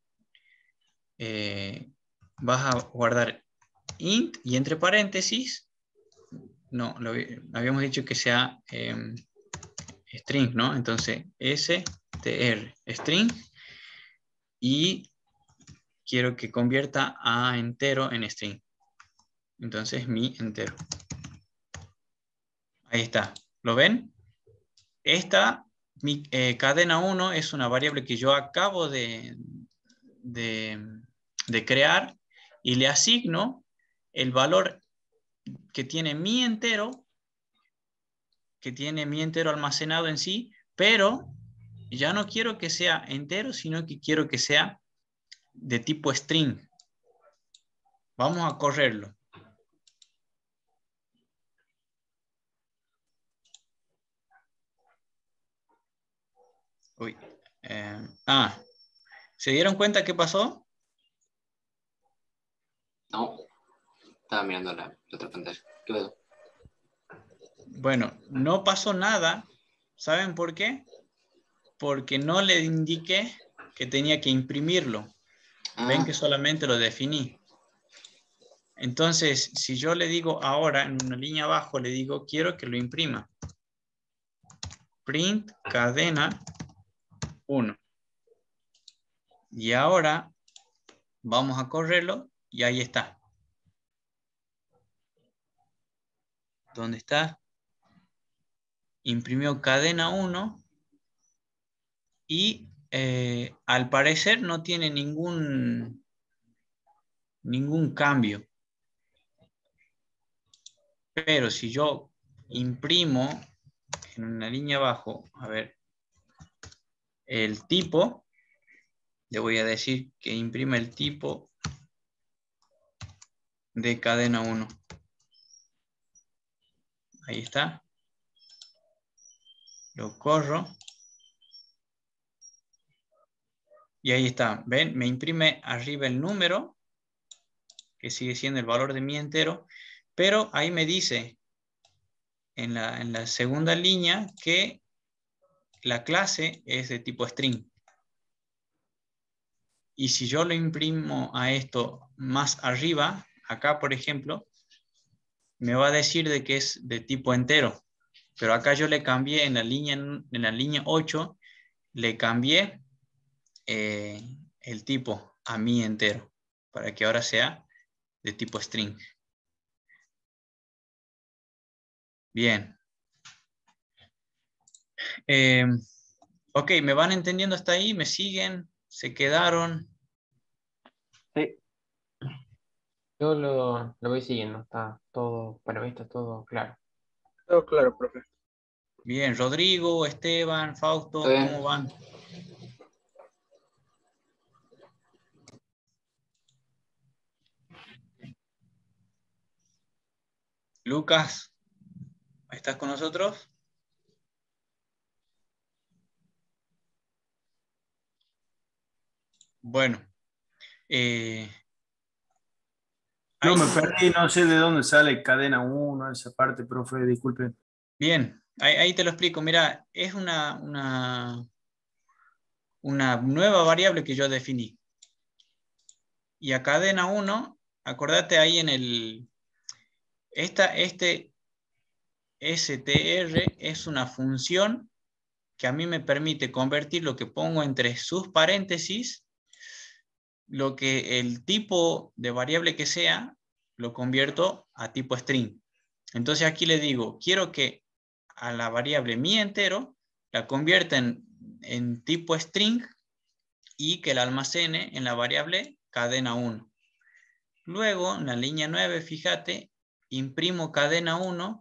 Speaker 6: Vas a guardar int y entre paréntesis, no, habíamos dicho que sea string, ¿no? Entonces, str, string, y quiero que convierta a entero en string. Entonces, mi entero. Ahí está. ¿Lo ven? Esta, mi cadena 1, es una variable que yo acabo de crear y le asigno el valor que tiene mi entero almacenado en sí, pero ya no quiero que sea entero, sino que quiero que sea de tipo string. Vamos a correrlo. Uy. ¿Se dieron cuenta qué pasó?
Speaker 4: No, estaba mirando la otra pantalla. ¿Qué pasó?
Speaker 6: Bueno, no pasó nada. ¿Saben por qué? Porque no le indiqué que tenía que imprimirlo. Ven que solamente lo definí. Entonces, si yo le digo ahora, en una línea abajo, le digo, quiero que lo imprima. Print cadena 1. Y ahora vamos a correrlo y ahí está. ¿Dónde está? Imprimió cadena 1 y al parecer no tiene ningún cambio. Pero si yo imprimo en una línea abajo, a ver, el tipo, le voy a decir que imprima el tipo de cadena 1. Ahí está. Lo corro. Y ahí está. ¿Ven? Me imprime arriba el número, que sigue siendo el valor de mi entero, Pero ahí me dice en la segunda línea que la clase es de tipo string. Y si yo lo imprimo a esto más arriba, acá por ejemplo, me va a decir de que es de tipo entero. Pero acá yo le cambié en la línea 8, le cambié el tipo a mi entero, para que ahora sea de tipo string. Bien. Ok, ¿me van entendiendo hasta ahí? ¿Me siguen? ¿Se quedaron?
Speaker 3: Sí.
Speaker 7: Yo lo voy siguiendo, está todo, para mí está todo claro.
Speaker 8: Todo claro, profe.
Speaker 6: Bien, Rodrigo, Esteban, Fausto,
Speaker 4: ¿Todo bien?
Speaker 6: ¿cómo van? Lucas, ¿estás con nosotros? Bueno,
Speaker 10: No,
Speaker 6: ahí
Speaker 10: me perdí, no sé de dónde sale cadena 1, esa parte, profe, disculpe.
Speaker 6: bien, ahí te lo explico. Mira, es una nueva variable que yo definí. Y a cadena 1, acordate ahí en este str es una función que a mí me permite convertir lo que pongo entre sus paréntesis, lo que el tipo de variable que sea, lo convierto a tipo string. Entonces aquí le digo, quiero que a la variable mi entero la convierta en tipo string y que la almacene en la variable cadena 1. Luego, en la línea 9, fíjate, imprimo cadena 1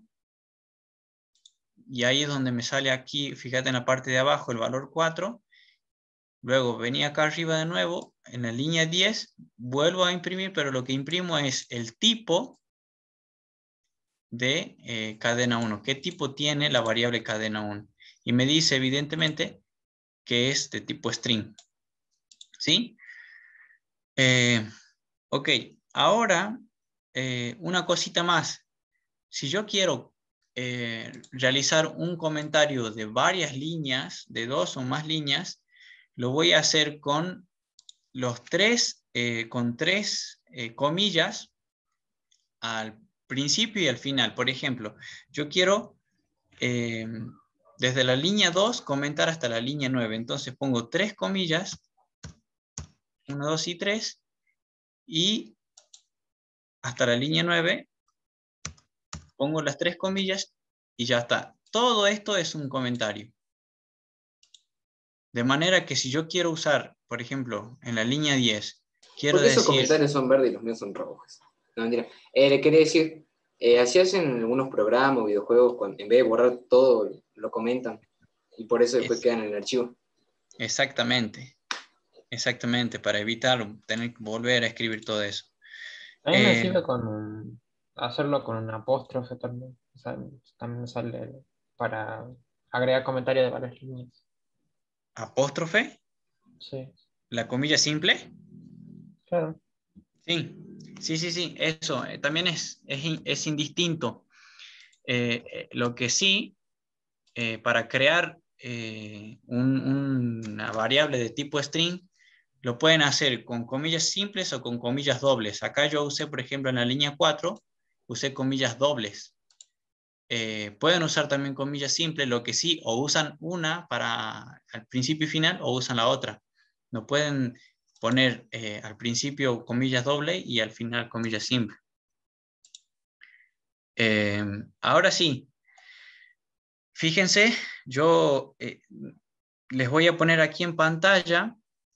Speaker 6: y ahí es donde me sale aquí, fíjate en la parte de abajo, el valor 4. Luego venía acá arriba de nuevo, en la línea 10, vuelvo a imprimir, pero lo que imprimo es el tipo de cadena 1. ¿Qué tipo tiene la variable cadena 1? Y me dice evidentemente que es de tipo string. ¿Sí? Ok, ahora una cosita más. Si yo quiero realizar un comentario de varias líneas, de 2 o más líneas, lo voy a hacer con con tres comillas al principio y al final. Por ejemplo, yo quiero desde la línea 2 comentar hasta la línea 9. Entonces pongo 3 comillas, 1, 2 y 3, y hasta la línea 9 pongo las 3 comillas y ya está. Todo esto es un comentario. De manera que si yo quiero usar, por ejemplo, en la línea 10, quiero
Speaker 4: Porque esos
Speaker 6: decir...
Speaker 4: comentarios son verdes y los míos son rojos. No, mentira. Le quería decir, así hacen algunos programas o videojuegos, en vez de borrar todo, lo comentan. Y por eso después quedan en el archivo.
Speaker 6: Exactamente. Exactamente, para evitar tener que volver a escribir todo eso.
Speaker 7: A mí me sirve hacerlo con un apóstrofe también. O sea, también me sale para agregar comentarios de varias líneas.
Speaker 6: ¿Apóstrofe?
Speaker 7: Sí,
Speaker 6: ¿La comilla simple?
Speaker 7: claro.
Speaker 6: Sí, sí, eso también es indistinto. Lo que sí, para crear una variable de tipo string, lo pueden hacer con comillas simples o con comillas dobles. Acá yo usé, por ejemplo, en la línea 4, usé comillas dobles. Pueden usar también comillas simples, lo que sí, o usan una para al principio y final, o usan la otra. No pueden poner al principio comillas doble y al final comillas simples. Ahora sí, fíjense, yo les voy a poner aquí en pantalla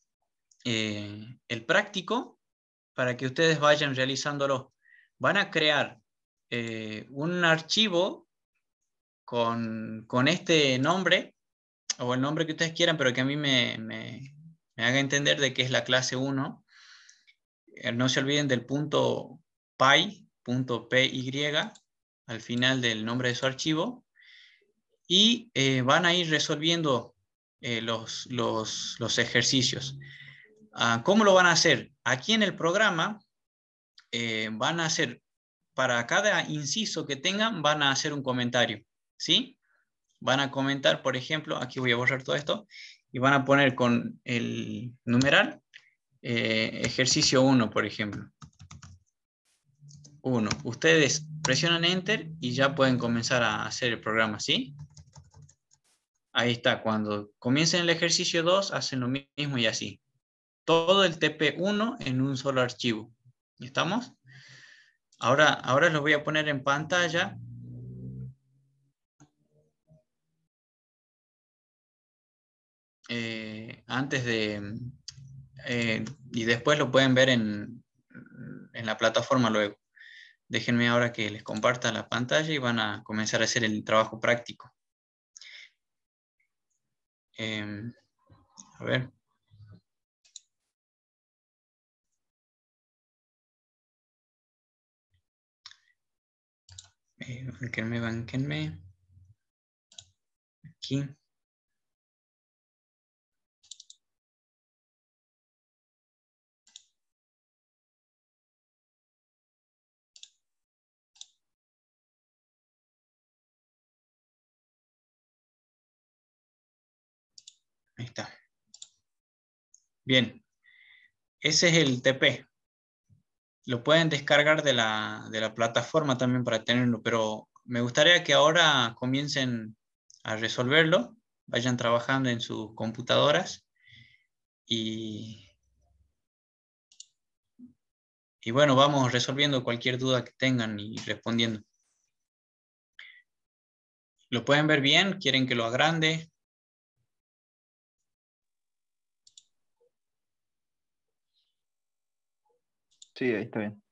Speaker 6: el práctico para que ustedes vayan realizándolo. Van a crear un archivo con este nombre, o el nombre que ustedes quieran, pero que a mí me haga entender de que es la clase 1. No se olviden del punto .py al final del nombre de su archivo, y van a ir resolviendo los ejercicios. ¿Cómo lo van a hacer? Aquí en el programa van a hacer para cada inciso que tengan van a hacer un comentario, ¿sí? Van a comentar, por ejemplo, aquí voy a borrar todo esto, y van a poner con el numeral ejercicio 1, por ejemplo. 1. Ustedes presionan Enter y ya pueden comenzar a hacer el programa, ¿sí? Ahí está. Cuando comiencen el ejercicio 2, hacen lo mismo y así. Todo el TP1 en un solo archivo. ¿Estamos? Ahora los voy a poner en pantalla. Antes de... y después lo pueden ver en la plataforma luego. Déjenme ahora que les comparta la pantalla y van a comenzar a hacer el trabajo práctico. A ver. Bánquenme. Aquí. Ahí está. Bien. Ese es el TP. Lo pueden descargar de la plataforma también para tenerlo, pero me gustaría que ahora comiencen a resolverlo, vayan trabajando en sus computadoras y bueno, vamos resolviendo cualquier duda que tengan y respondiendo. ¿Lo pueden ver bien? ¿Quieren que lo agrande?
Speaker 3: Sí, ahí está bien.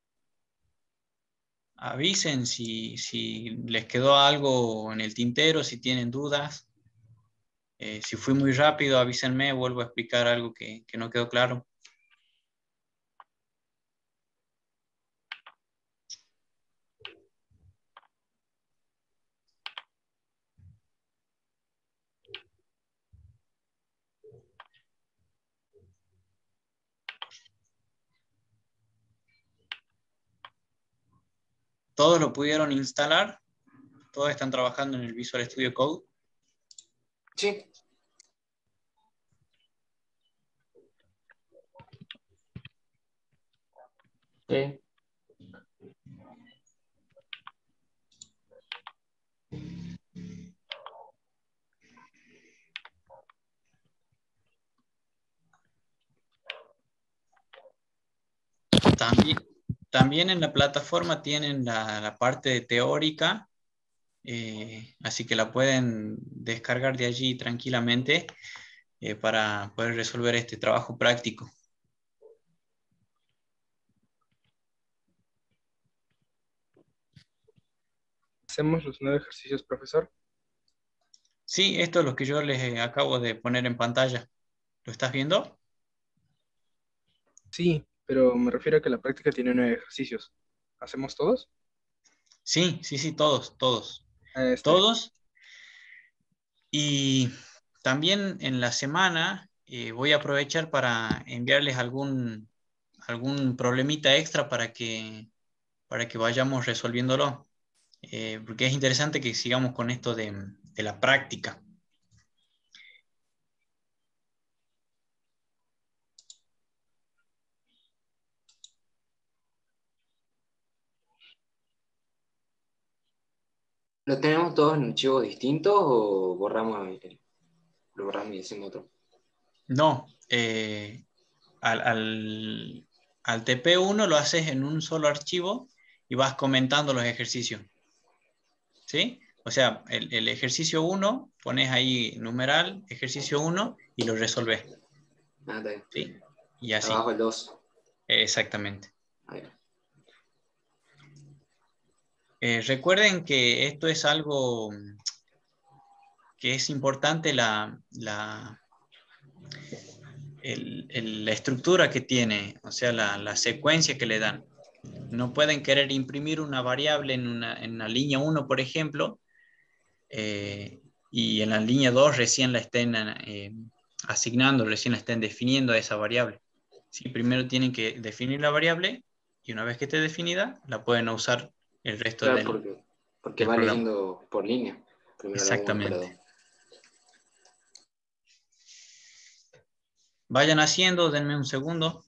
Speaker 6: Avisen si les quedó algo en el tintero, si tienen dudas. Si fui muy rápido, avísenme, vuelvo a explicar algo que no quedó claro. ¿Todos lo pudieron instalar? ¿Todos están trabajando en el Visual Studio Code?
Speaker 4: Sí.
Speaker 7: Sí.
Speaker 6: También en la plataforma tienen la parte teórica, así que la pueden descargar de allí tranquilamente para poder resolver este trabajo práctico.
Speaker 8: ¿Hacemos los 9 ejercicios, profesor?
Speaker 6: Sí, esto es lo que yo les acabo de poner en pantalla. ¿Lo estás viendo?
Speaker 8: Sí, pero me refiero a que la práctica tiene 9 ejercicios. ¿Hacemos todos?
Speaker 6: Sí, todos.
Speaker 8: Está bien.
Speaker 6: Todos. Y también en la semana voy a aprovechar para enviarles algún problemita extra para que vayamos resolviéndolo. Porque es interesante que sigamos con esto de la práctica.
Speaker 4: ¿Lo tenemos todos en archivos distintos o lo borramos y hacemos otro?
Speaker 6: No, al TP1 lo haces en un solo archivo y vas comentando los ejercicios. ¿Sí? O sea, el ejercicio 1, pones ahí numeral, ejercicio 1 y lo resolves.
Speaker 4: Ah, está bien.
Speaker 6: ¿Sí? Y así.
Speaker 4: Abajo el 2.
Speaker 6: Exactamente.
Speaker 4: Ahí va.
Speaker 6: Recuerden que esto es algo que es importante la estructura que tiene, o sea, la secuencia que le dan. No pueden querer imprimir una variable en la línea 1, por ejemplo, y en la línea 2 recién la estén asignando, recién la estén definiendo a esa variable. ¿Sí? Primero tienen que definir la variable y una vez que esté definida, la pueden usar el resto
Speaker 4: Claro,
Speaker 6: del,
Speaker 4: porque
Speaker 6: del
Speaker 4: va
Speaker 6: programa.
Speaker 4: leyendo por línea. Primero la 1, después la 2.
Speaker 6: Exactamente. Vayan haciendo, denme un segundo.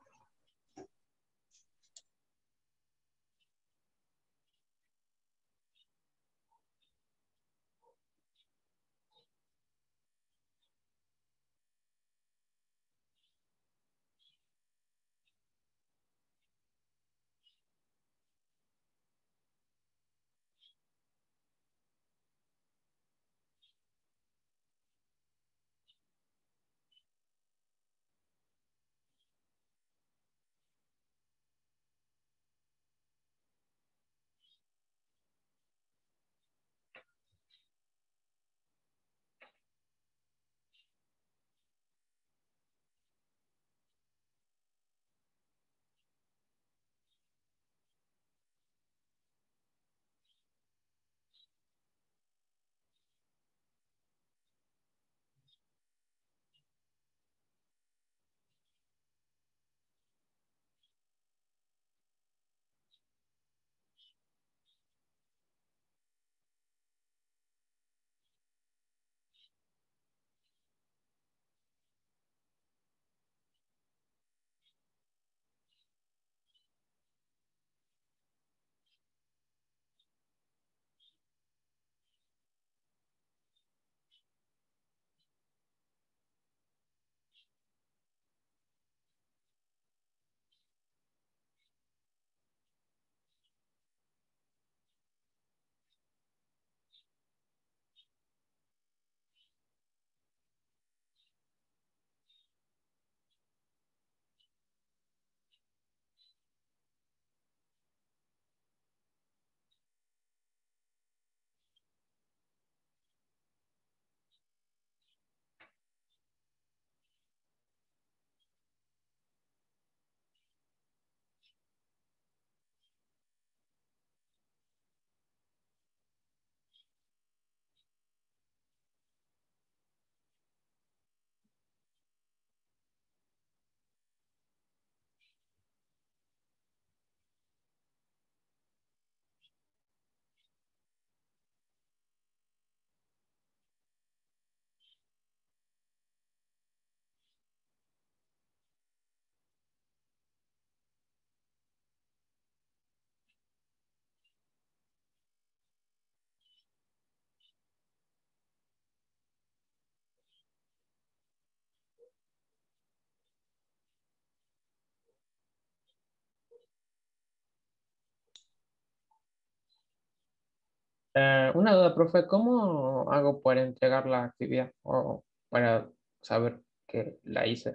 Speaker 7: Una duda, profe, ¿cómo hago para entregar la actividad o para saber que la hice?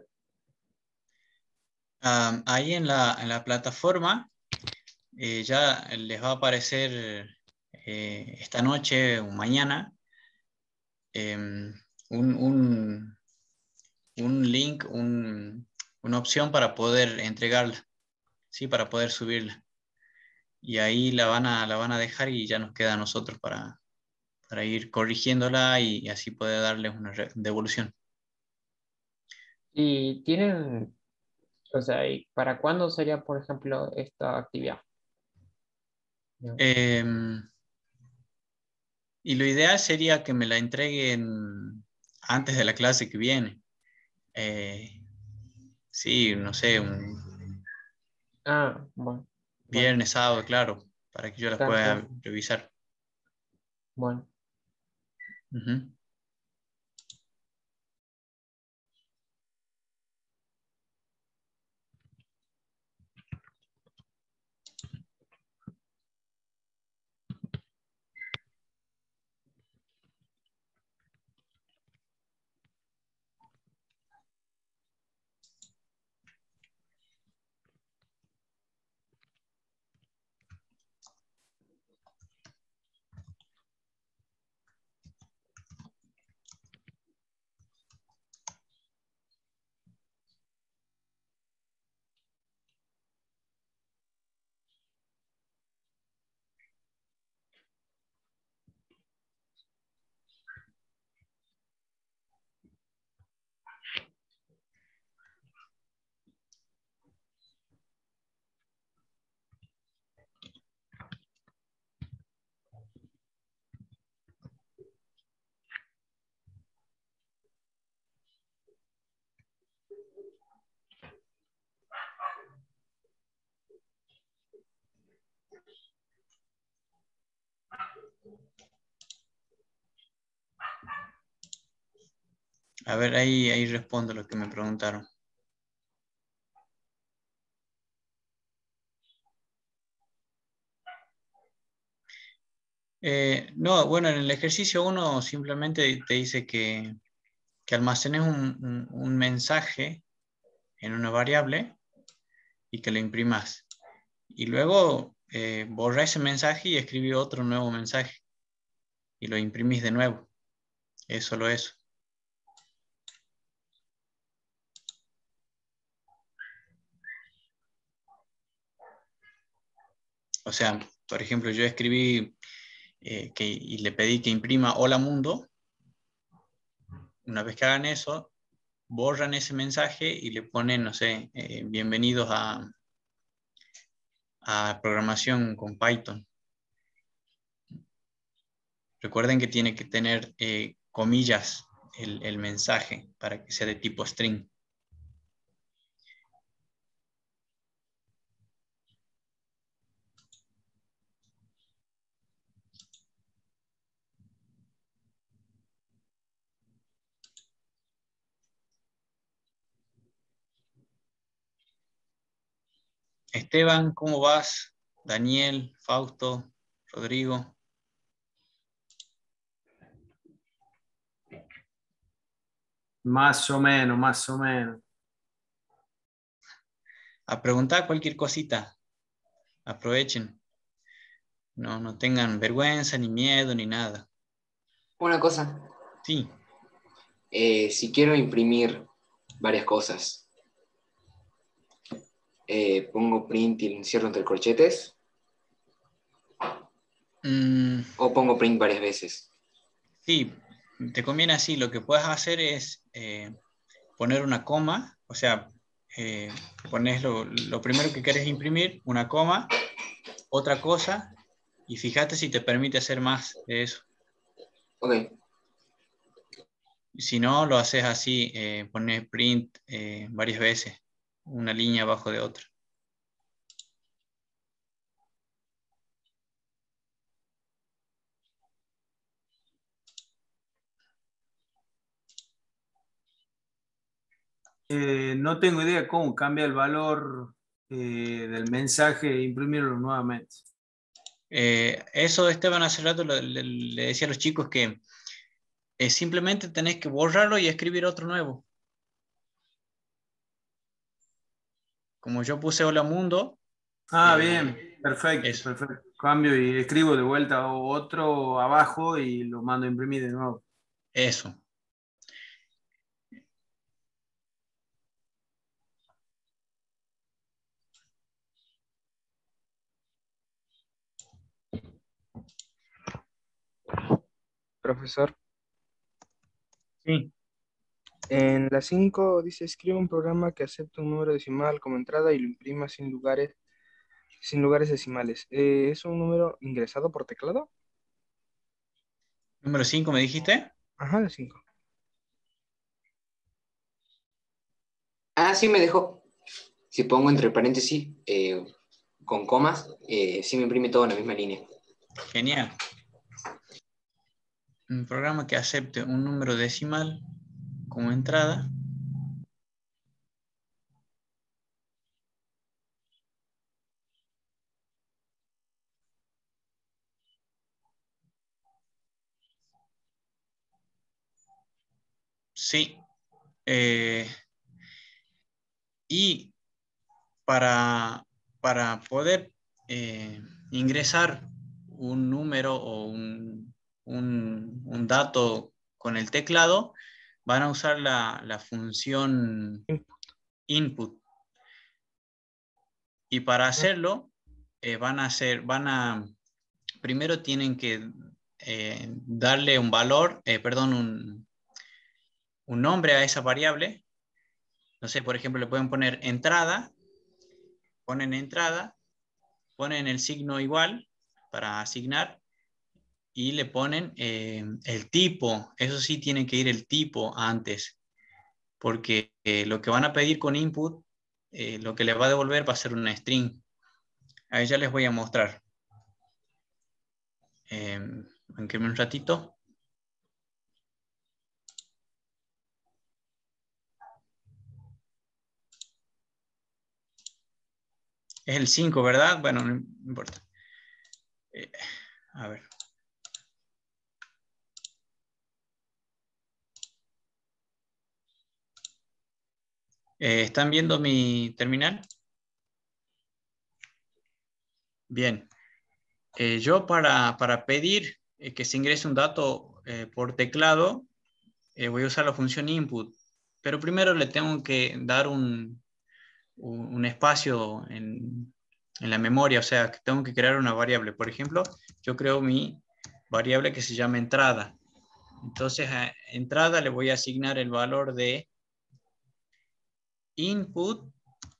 Speaker 6: Ahí en la plataforma ya les va a aparecer esta noche o mañana em, un, un- un link, una opción para poder entregarla, ¿sí? Para poder subirla. Y ahí la van a dejar y ya nos queda a nosotros para ir corrigiéndola y así poder darles una devolución.
Speaker 7: Y tienen, o sea, ¿y para cuándo sería, por ejemplo, esta actividad? ¿No?
Speaker 6: Em, y lo ideal sería que me la entreguen antes de la clase que viene. Eh, sí, no sé, un
Speaker 7: Ah, bueno, bueno,
Speaker 6: viernes, sábado, claro, para que yo las
Speaker 7: claro,
Speaker 6: pueda
Speaker 7: claro,
Speaker 6: revisar.
Speaker 7: bueno.
Speaker 6: Ujú. A ver, ahí respondo lo que me preguntaron. No, bueno, en el ejercicio 1 simplemente te dice que almacenes un mensaje en una variable y que lo imprimas. Y luego borra ese mensaje y escribí otro nuevo mensaje y lo imprimís de nuevo. Es solo eso. O sea, por ejemplo, yo escribí y le pedí que imprima Hola Mundo. Una vez que hagan eso, borran ese mensaje y le ponen, no sé, bienvenidos a programación con Python. Recuerden que tiene que tener comillas el mensaje para que sea de tipo string. Esteban, ¿cómo vas? Daniel, Fausto, Rodrigo.
Speaker 10: Más o menos, más o menos.
Speaker 6: A preguntar cualquier cosita. Aprovechen. No tengan vergüenza, ni miedo, ni nada.
Speaker 4: Una cosa.
Speaker 6: Sí.
Speaker 4: Si quiero imprimir varias cosas, pongo print y encierro entre corchetes. O pongo print varias veces.
Speaker 6: Sí, te conviene así. Lo que puedes hacer es poner una coma, o sea, pones lo primero que quieres imprimir, una coma, otra cosa, y fíjate si te permite hacer más de eso.
Speaker 4: Ok.
Speaker 6: Si no, lo haces así, pones print varias veces, una línea abajo de otra.
Speaker 10: No tengo idea cómo cambia el valor del mensaje e imprimirlo nuevamente.
Speaker 6: Eso Esteban hace rato le decía a los chicos que simplemente tenés que borrarlo y escribir otro nuevo. Como yo puse Hola Mundo.
Speaker 10: Bien, perfecto, perfecto. Cambio y escribo de vuelta otro abajo y lo mando a imprimir de nuevo.
Speaker 6: Eso.
Speaker 8: Profesor.
Speaker 6: Sí.
Speaker 8: En la 5 dice, escribe un programa que acepte un número decimal como entrada y lo imprima sin lugares decimales. ¿Es un número ingresado por teclado?
Speaker 6: Número 5, ¿me dijiste?
Speaker 8: Ajá, la 5.
Speaker 4: Sí me dejó. Si pongo entre paréntesis con comas, sí me imprime todo en la misma línea.
Speaker 6: Genial. Un programa que acepte un número decimal como entrada. Sí. Y para poder ingresar un número o un dato con el teclado, van a usar la función input. Y para hacerlo, primero tienen que darle un valor, un nombre a esa variable. No sé, por ejemplo, le pueden poner entrada, ponen entrada, ponen el signo igual para asignar y le ponen el tipo. Eso sí, tiene que ir el tipo antes, porque lo que van a pedir con input, lo que le va a devolver va a ser una string. Ahí ya les voy a mostrar. Aunque un ratito. Es el 5, ¿verdad? Bueno, no importa. A ver. ¿Están viendo mi terminal? Bien. Yo para pedir que se ingrese un dato por teclado, voy a usar la función input. Pero primero le tengo que dar un espacio en la memoria, o sea, que tengo que crear una variable. Por ejemplo, yo creo mi variable que se llama entrada. Entonces a entrada le voy a asignar el valor de input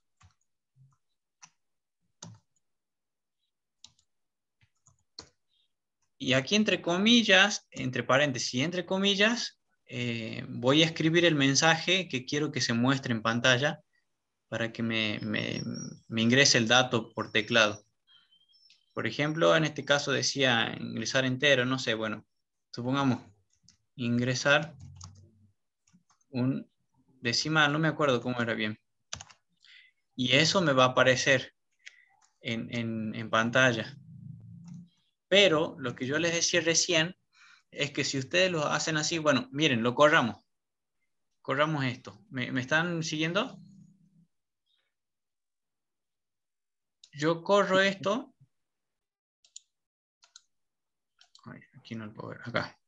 Speaker 6: y aquí entre comillas, entre paréntesis y entre comillas, voy a escribir el mensaje que quiero que se muestre en pantalla para que me ingrese el dato por teclado. Por ejemplo, en este caso decía ingresar entero, no sé, bueno, supongamos ingresar un decimal, no me acuerdo cómo era bien. Y eso me va a aparecer en pantalla. Pero lo que yo les decía recién es que si ustedes lo hacen así, bueno, miren, lo corramos. Corramos esto. ¿Me están siguiendo? Yo corro esto. Ay, aquí no lo puedo ver, acá.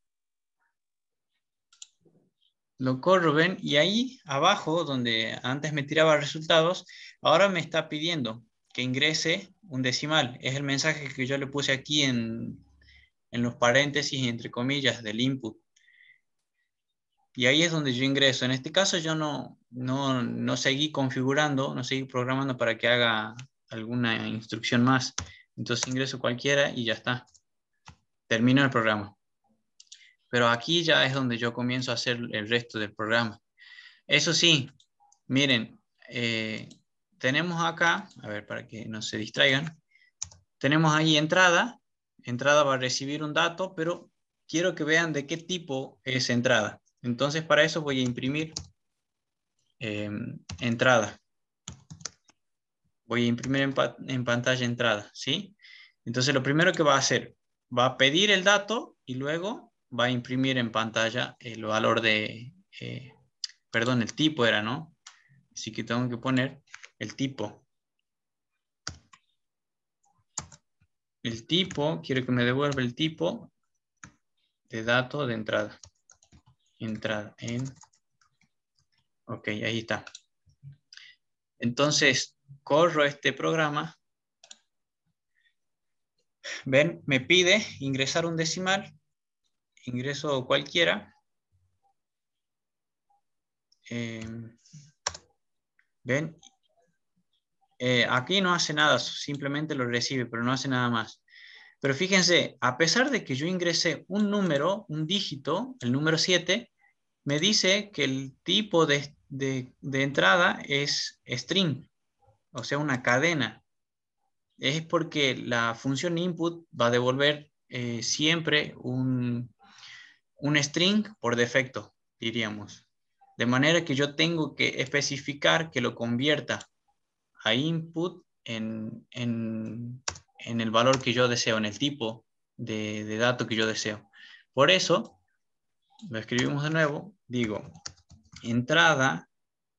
Speaker 6: Lo corro, ven, y ahí abajo, donde antes me tiraba resultados, ahora me está pidiendo que ingrese un decimal. Es el mensaje que yo le puse aquí en los paréntesis, entre comillas, del input. Y ahí es donde yo ingreso. En este caso yo no seguí configurando, no seguí programando para que haga alguna instrucción más. Entonces ingreso cualquiera y ya está. Termino el programa. Pero aquí ya es donde yo comienzo a hacer el resto del programa. Eso sí, miren, tenemos acá, a ver, para que no se distraigan, tenemos ahí entrada. Entrada va a recibir un dato, pero quiero que vean de qué tipo es entrada. Entonces para eso voy a imprimir entrada. Voy a imprimir en pantalla entrada, ¿sí? Entonces lo primero que va a hacer, va a pedir el dato y luego va a imprimir en pantalla el valor de, perdón, el tipo era, ¿no? Así que tengo que poner el tipo. El tipo, quiero que me devuelva el tipo de dato de entrada. Entrada en... Ok, ahí está. Entonces, corro este programa. Ven, me pide ingresar un decimal. Ingreso cualquiera. ¿Ven? Aquí no hace nada, simplemente lo recibe, pero no hace nada más. Pero fíjense, a pesar de que yo ingresé un número, un dígito, el número 7, me dice que el tipo de entrada es string, o sea, una cadena. Es porque la función input va a devolver siempre un string por defecto, diríamos. De manera que yo tengo que especificar que lo convierta a input en el valor que yo deseo, en el tipo de dato que yo deseo. Por eso, lo escribimos de nuevo, digo, entrada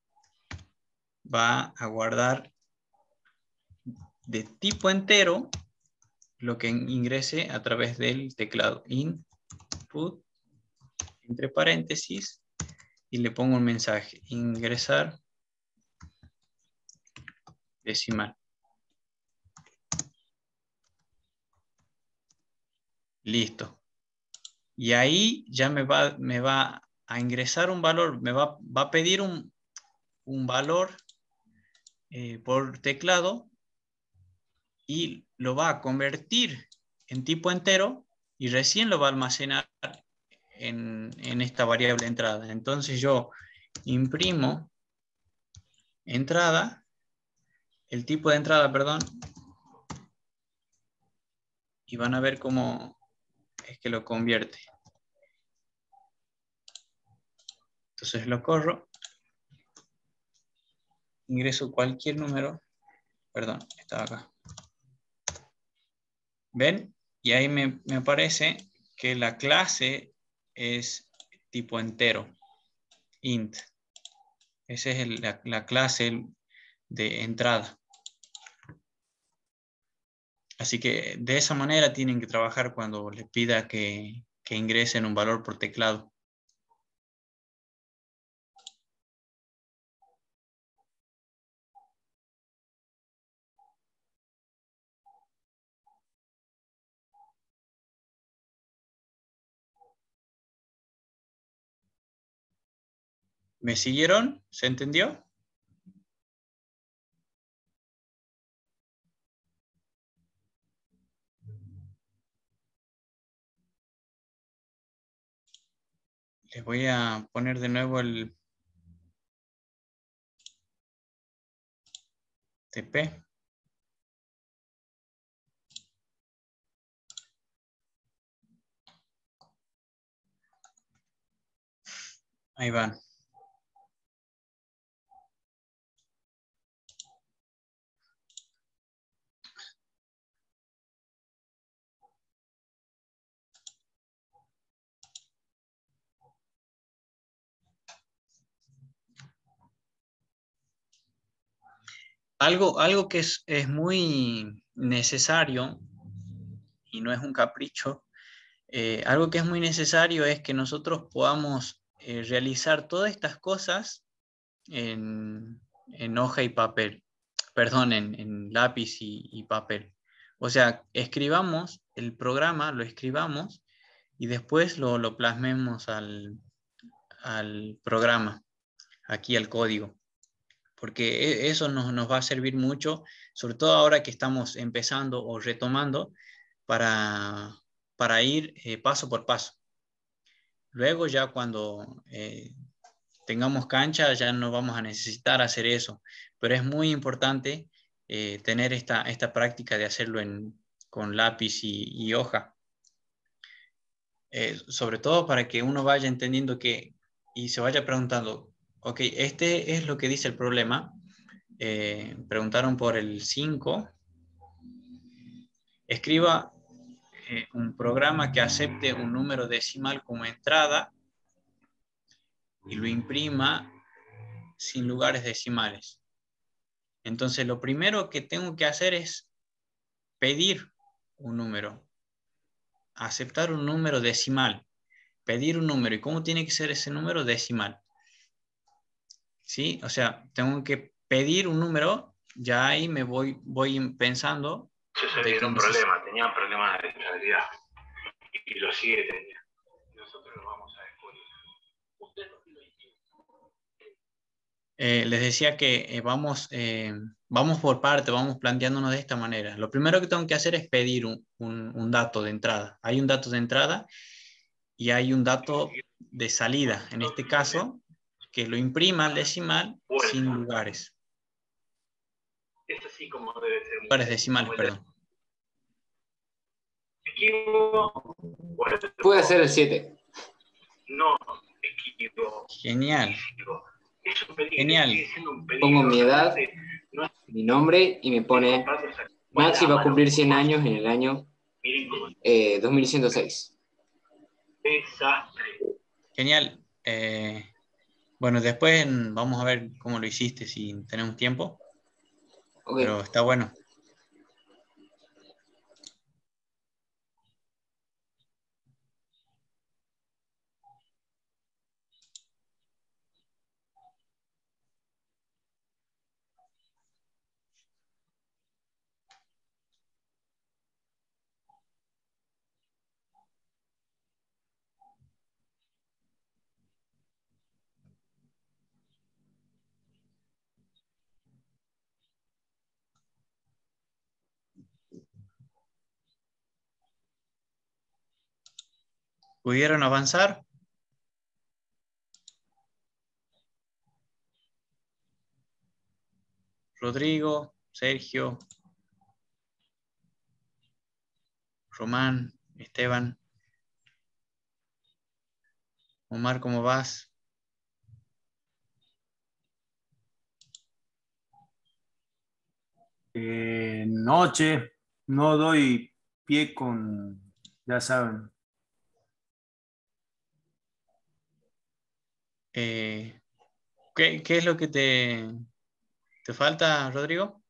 Speaker 6: va a guardar de tipo entero lo que ingrese a través del teclado. Input, entre paréntesis, y le pongo un mensaje, ingresar decimal. Listo. Y ahí ya me va a ingresar un valor, me va a pedir un valor por teclado y lo va a convertir en tipo entero y recién lo va a almacenar en esta variable entrada. Entonces yo imprimo entrada, el tipo de entrada, perdón, y van a ver cómo es que lo convierte. Entonces lo corro, ingreso cualquier número Perdón, estaba acá. ¿Ven? Y ahí me aparece que la clase es tipo entero, int. Esa es la clase de entrada. Así que de esa manera tienen que trabajar cuando les pida que ingresen un valor por teclado. ¿Me siguieron? ¿Se entendió? Les voy a poner de nuevo el TP. Ahí van. Algo que es muy necesario, y no es un capricho, algo que es muy necesario es que nosotros podamos realizar todas estas cosas en hoja y papel, perdón, en lápiz y papel. O sea, escribamos el programa, lo escribamos y después lo plasmemos al programa, aquí al código, porque eso nos va a servir mucho, sobre todo ahora que estamos empezando o retomando para, para ir paso por paso. Luego ya cuando tengamos cancha ya no vamos a necesitar hacer eso, pero es muy importante tener esta práctica de hacerlo con lápiz y hoja. Sobre todo para que uno vaya entendiendo y se vaya preguntando, ok, este es lo que dice el problema. Preguntaron por el 5. Escriba un programa que acepte un número decimal como entrada y lo imprima sin lugares decimales. Entonces, lo primero que tengo que hacer es pedir un número, aceptar un número decimal, pedir un número. ¿Y cómo tiene que ser ese número decimal? ¿Sí? O sea, tengo que pedir un número, ya ahí me voy pensando.
Speaker 13: Se viene un problema, tenía un problema de estabilidad y lo sigue teniendo. Nosotros lo vamos a descubrir.
Speaker 6: Les decía que vamos por parte, vamos planteándonos de esta manera. Lo primero que tengo que hacer es pedir un dato de entrada. Hay un dato de entrada y hay un dato de salida. En este caso, que lo imprima al decimal sin lugares.
Speaker 13: Es así como debe ser.
Speaker 6: Lugares decimales, perdón.
Speaker 13: Esquivo.
Speaker 4: Puede ser el 7.
Speaker 13: No, esquivo.
Speaker 6: Genial. Genial.
Speaker 4: Pongo mi edad, mi nombre y me pone Maxi va a cumplir 100 años en el año 2106.
Speaker 13: Desastre.
Speaker 6: Genial. Bueno, después vamos a ver cómo lo hiciste si tenemos tiempo. Okay. Pero está bueno. ¿Pudieron avanzar? Rodrigo, Sergio, Román, Esteban, Omar, ¿cómo vas?
Speaker 10: noche, no doy pie con, ya saben.
Speaker 6: ¿Qué es lo que te falta, Rodrigo?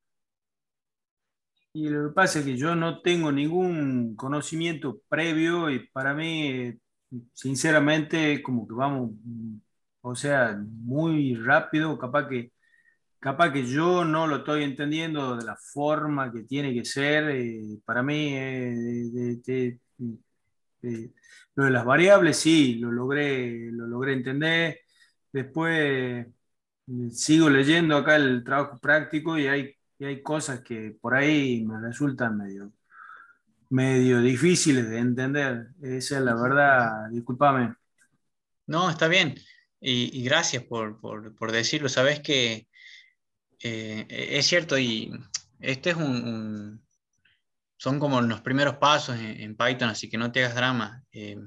Speaker 10: Y lo que pasa es que yo no tengo ningún conocimiento previo y para mí, sinceramente, como que vamos, o sea, muy rápido, capaz que yo no lo estoy entendiendo de la forma que tiene que ser. Para mí, lo de las variables, sí, lo logré entender. Después sigo leyendo acá el trabajo práctico y hay cosas que por ahí me resultan medio difíciles de entender. Esa es la verdad, discúlpame.
Speaker 6: No, está bien. Y gracias por decirlo. Sabes que es cierto y este es son como los primeros pasos en Python, así que no te hagas drama.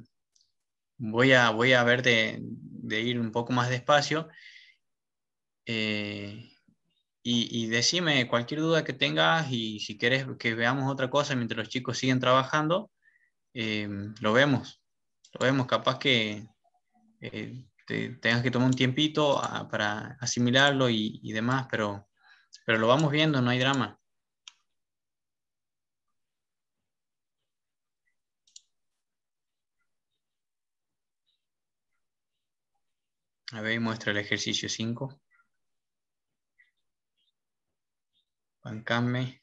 Speaker 6: Voy a ver de ir un poco más despacio y decime cualquier duda que tengas y si quieres que veamos otra cosa mientras los chicos siguen trabajando, eh, lo vemos. Lo vemos, capaz que tengas que tomar un tiempito para asimilarlo y demás, pero lo vamos viendo, no hay drama. A ver, muestra el ejercicio 5. Bancame.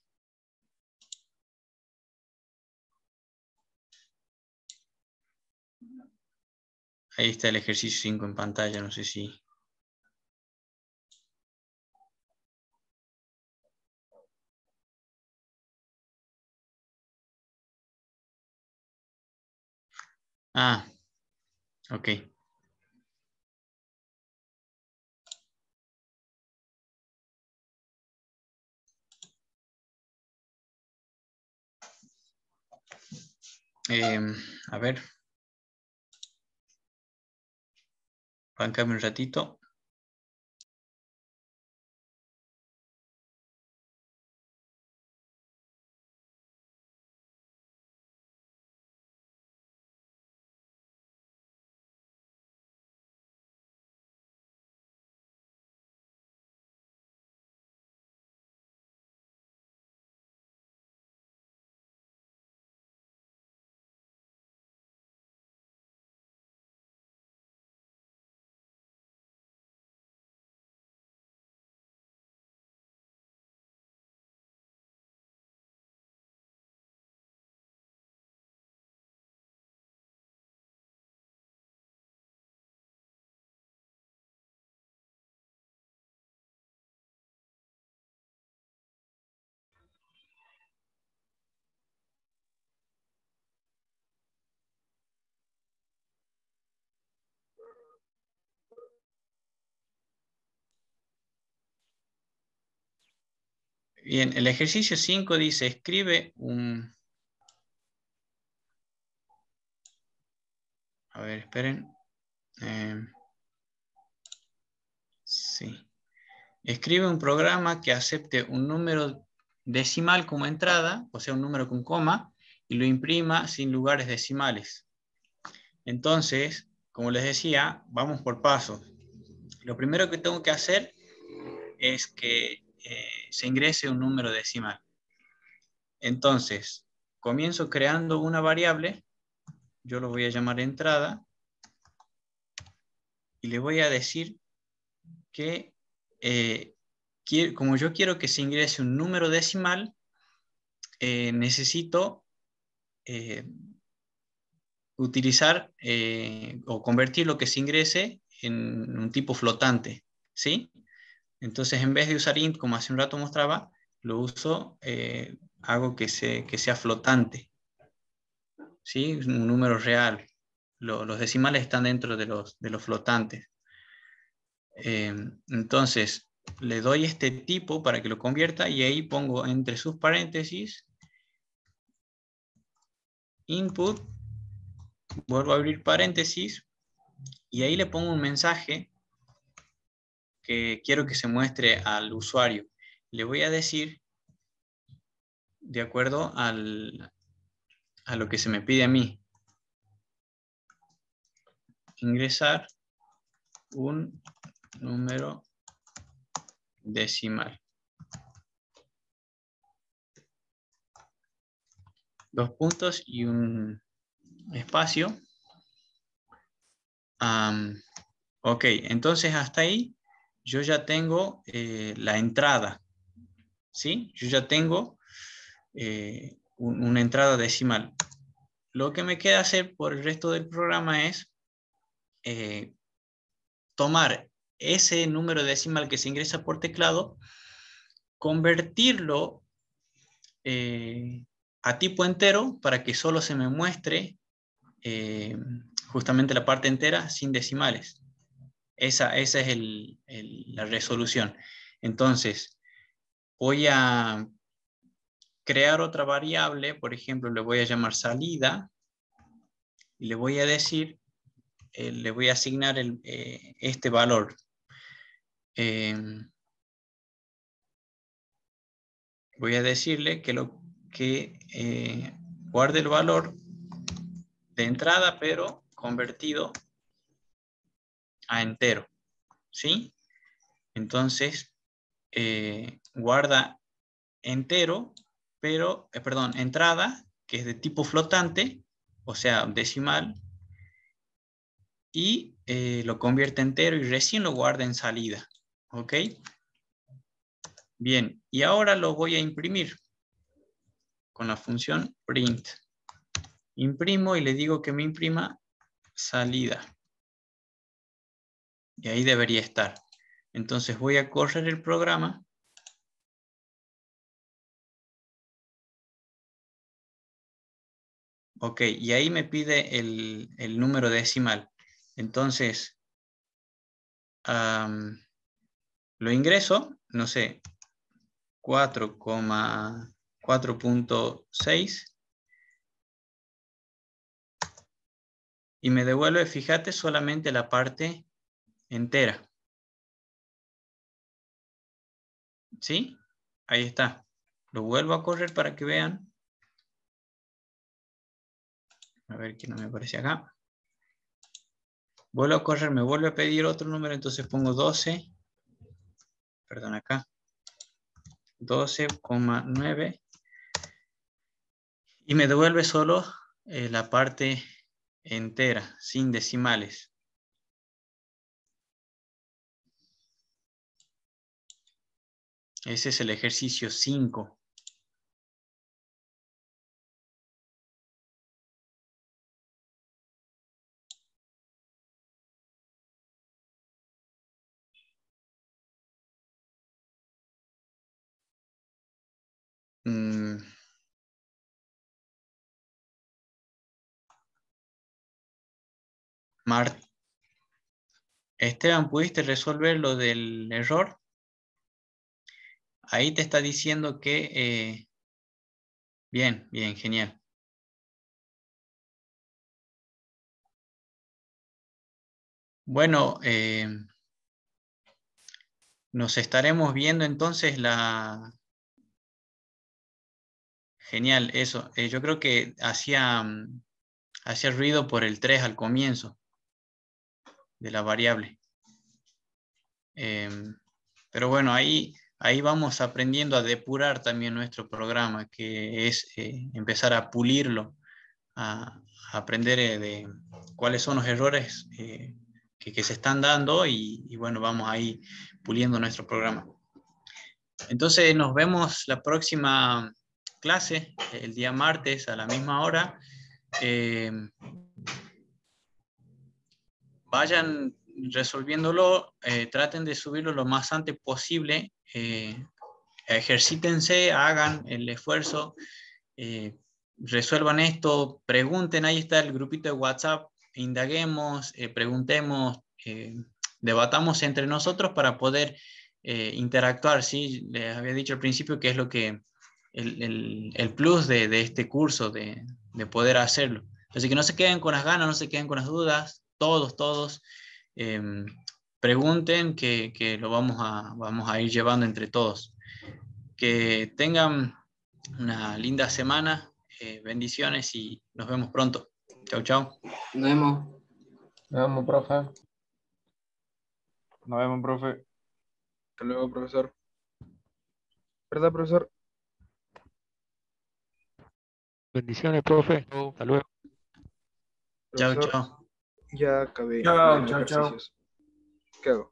Speaker 6: Ahí está el ejercicio 5 en pantalla, no sé si... Ah, ok. A ver. Bancame un ratito. Bien, el ejercicio 5 dice, escribe un... A ver, esperen. Sí. Escribe un programa que acepte un número decimal como entrada, o sea, un número con coma, y lo imprima sin lugares decimales. Entonces, como les decía, vamos por pasos. Lo primero que tengo que hacer es que se ingrese un número decimal. Entonces, comienzo creando una variable, yo lo voy a llamar entrada, y le voy a decir que como yo quiero que se ingrese un número decimal, necesito utilizar o convertir lo que se ingrese en un tipo flotante, ¿sí? Entonces, en vez de usar int, como hace un rato mostraba, lo uso, hago que sea flotante, ¿sí? Un número real. Los decimales están dentro de los flotantes. Entonces, le doy este tipo para que lo convierta y ahí pongo entre sus paréntesis input, vuelvo a abrir paréntesis y ahí le pongo un mensaje que quiero que se muestre al usuario. Le voy a decir de acuerdo a lo que se me pide a mí. Ingresar un número decimal. Dos puntos y un espacio. Ok, entonces hasta ahí yo ya tengo la entrada. ¿Sí? Yo ya tengo una entrada decimal. Lo que me queda hacer por el resto del programa es tomar ese número decimal que se ingresa por teclado, convertirlo a tipo entero para que solo se me muestre justamente la parte entera sin decimales. Esa es la resolución. Entonces, voy a crear otra variable, por ejemplo, le voy a llamar salida y le voy a decir, le voy a asignar este valor. Voy a decirle que guarde el valor de entrada, pero convertido a entero. ¿Sí? Entonces, guarda entero, pero, perdón, entrada, que es de tipo flotante, o sea, decimal, y lo convierte entero y recién lo guarda en salida. ¿Ok? Bien, y ahora lo voy a imprimir con la función print. Imprimo y le digo que me imprima salida. Y ahí debería estar. Entonces voy a correr el programa. Ok, y ahí me pide el número decimal. Entonces, lo ingreso, no sé, 4,4.6 y me devuelve, fíjate, solamente la parte entera. ¿Sí? Ahí está. Lo vuelvo a correr para que vean. A ver que no me aparece acá. Vuelvo a correr, me vuelve a pedir otro número, entonces pongo 12. Perdón, acá. 12,9. Y me devuelve solo la parte entera, sin decimales. Ese es el ejercicio 5. Esteban, ¿pudiste resolver lo del error? Ahí te está diciendo que... bien, bien, genial. Bueno, nos estaremos viendo entonces Genial, eso. Yo creo que hacía ruido por el 3 al comienzo de la variable. Pero bueno, ahí vamos aprendiendo a depurar también nuestro programa, que es empezar a pulirlo, a aprender de cuáles son los errores que se están dando y bueno, vamos ahí puliendo nuestro programa. Entonces nos vemos la próxima clase, el día martes a la misma hora. Vayan resolviéndolo, traten de subirlo lo más antes posible, ejercítense, hagan el esfuerzo, resuelvan esto, pregunten, ahí está el grupito de WhatsApp, indaguemos, preguntemos, debatamos entre nosotros para poder interactuar, ¿sí? Les había dicho al principio que es lo que el plus de este curso, de poder hacerlo. Así que no se queden con las ganas, no se queden con las dudas, todos, pregunten que lo vamos a ir llevando entre todos. Que tengan una linda semana, bendiciones y nos vemos pronto. Chau, chau.
Speaker 4: Nos vemos.
Speaker 7: Nos vemos, profe.
Speaker 3: Nos vemos, profe.
Speaker 8: Hasta luego, profesor. ¿Verdad, profesor?
Speaker 9: Bendiciones, profe. Hasta luego.
Speaker 6: Chau,
Speaker 8: Profesor,
Speaker 6: chau.
Speaker 8: ya acabé
Speaker 10: Chao,
Speaker 8: los
Speaker 10: chao, chao.
Speaker 8: ejercicios. ¿Qué hago?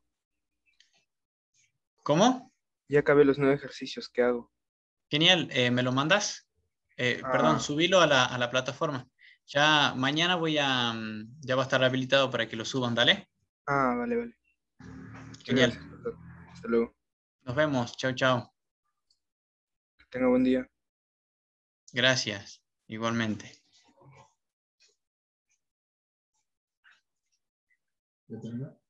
Speaker 6: ¿Cómo?
Speaker 8: Ya acabé los 9 ejercicios. ¿Qué hago?
Speaker 6: Genial, ¿me lo mandas? Perdón, subilo a la plataforma. Ya mañana ya va a estar habilitado para que lo suban, dale.
Speaker 8: Vale, vale.
Speaker 6: Genial.
Speaker 8: Gracias, profesor. Hasta luego.
Speaker 6: Nos vemos. Chau, chau.
Speaker 8: Que tenga buen día.
Speaker 6: Gracias. Igualmente.
Speaker 10: ¿Ya terminó?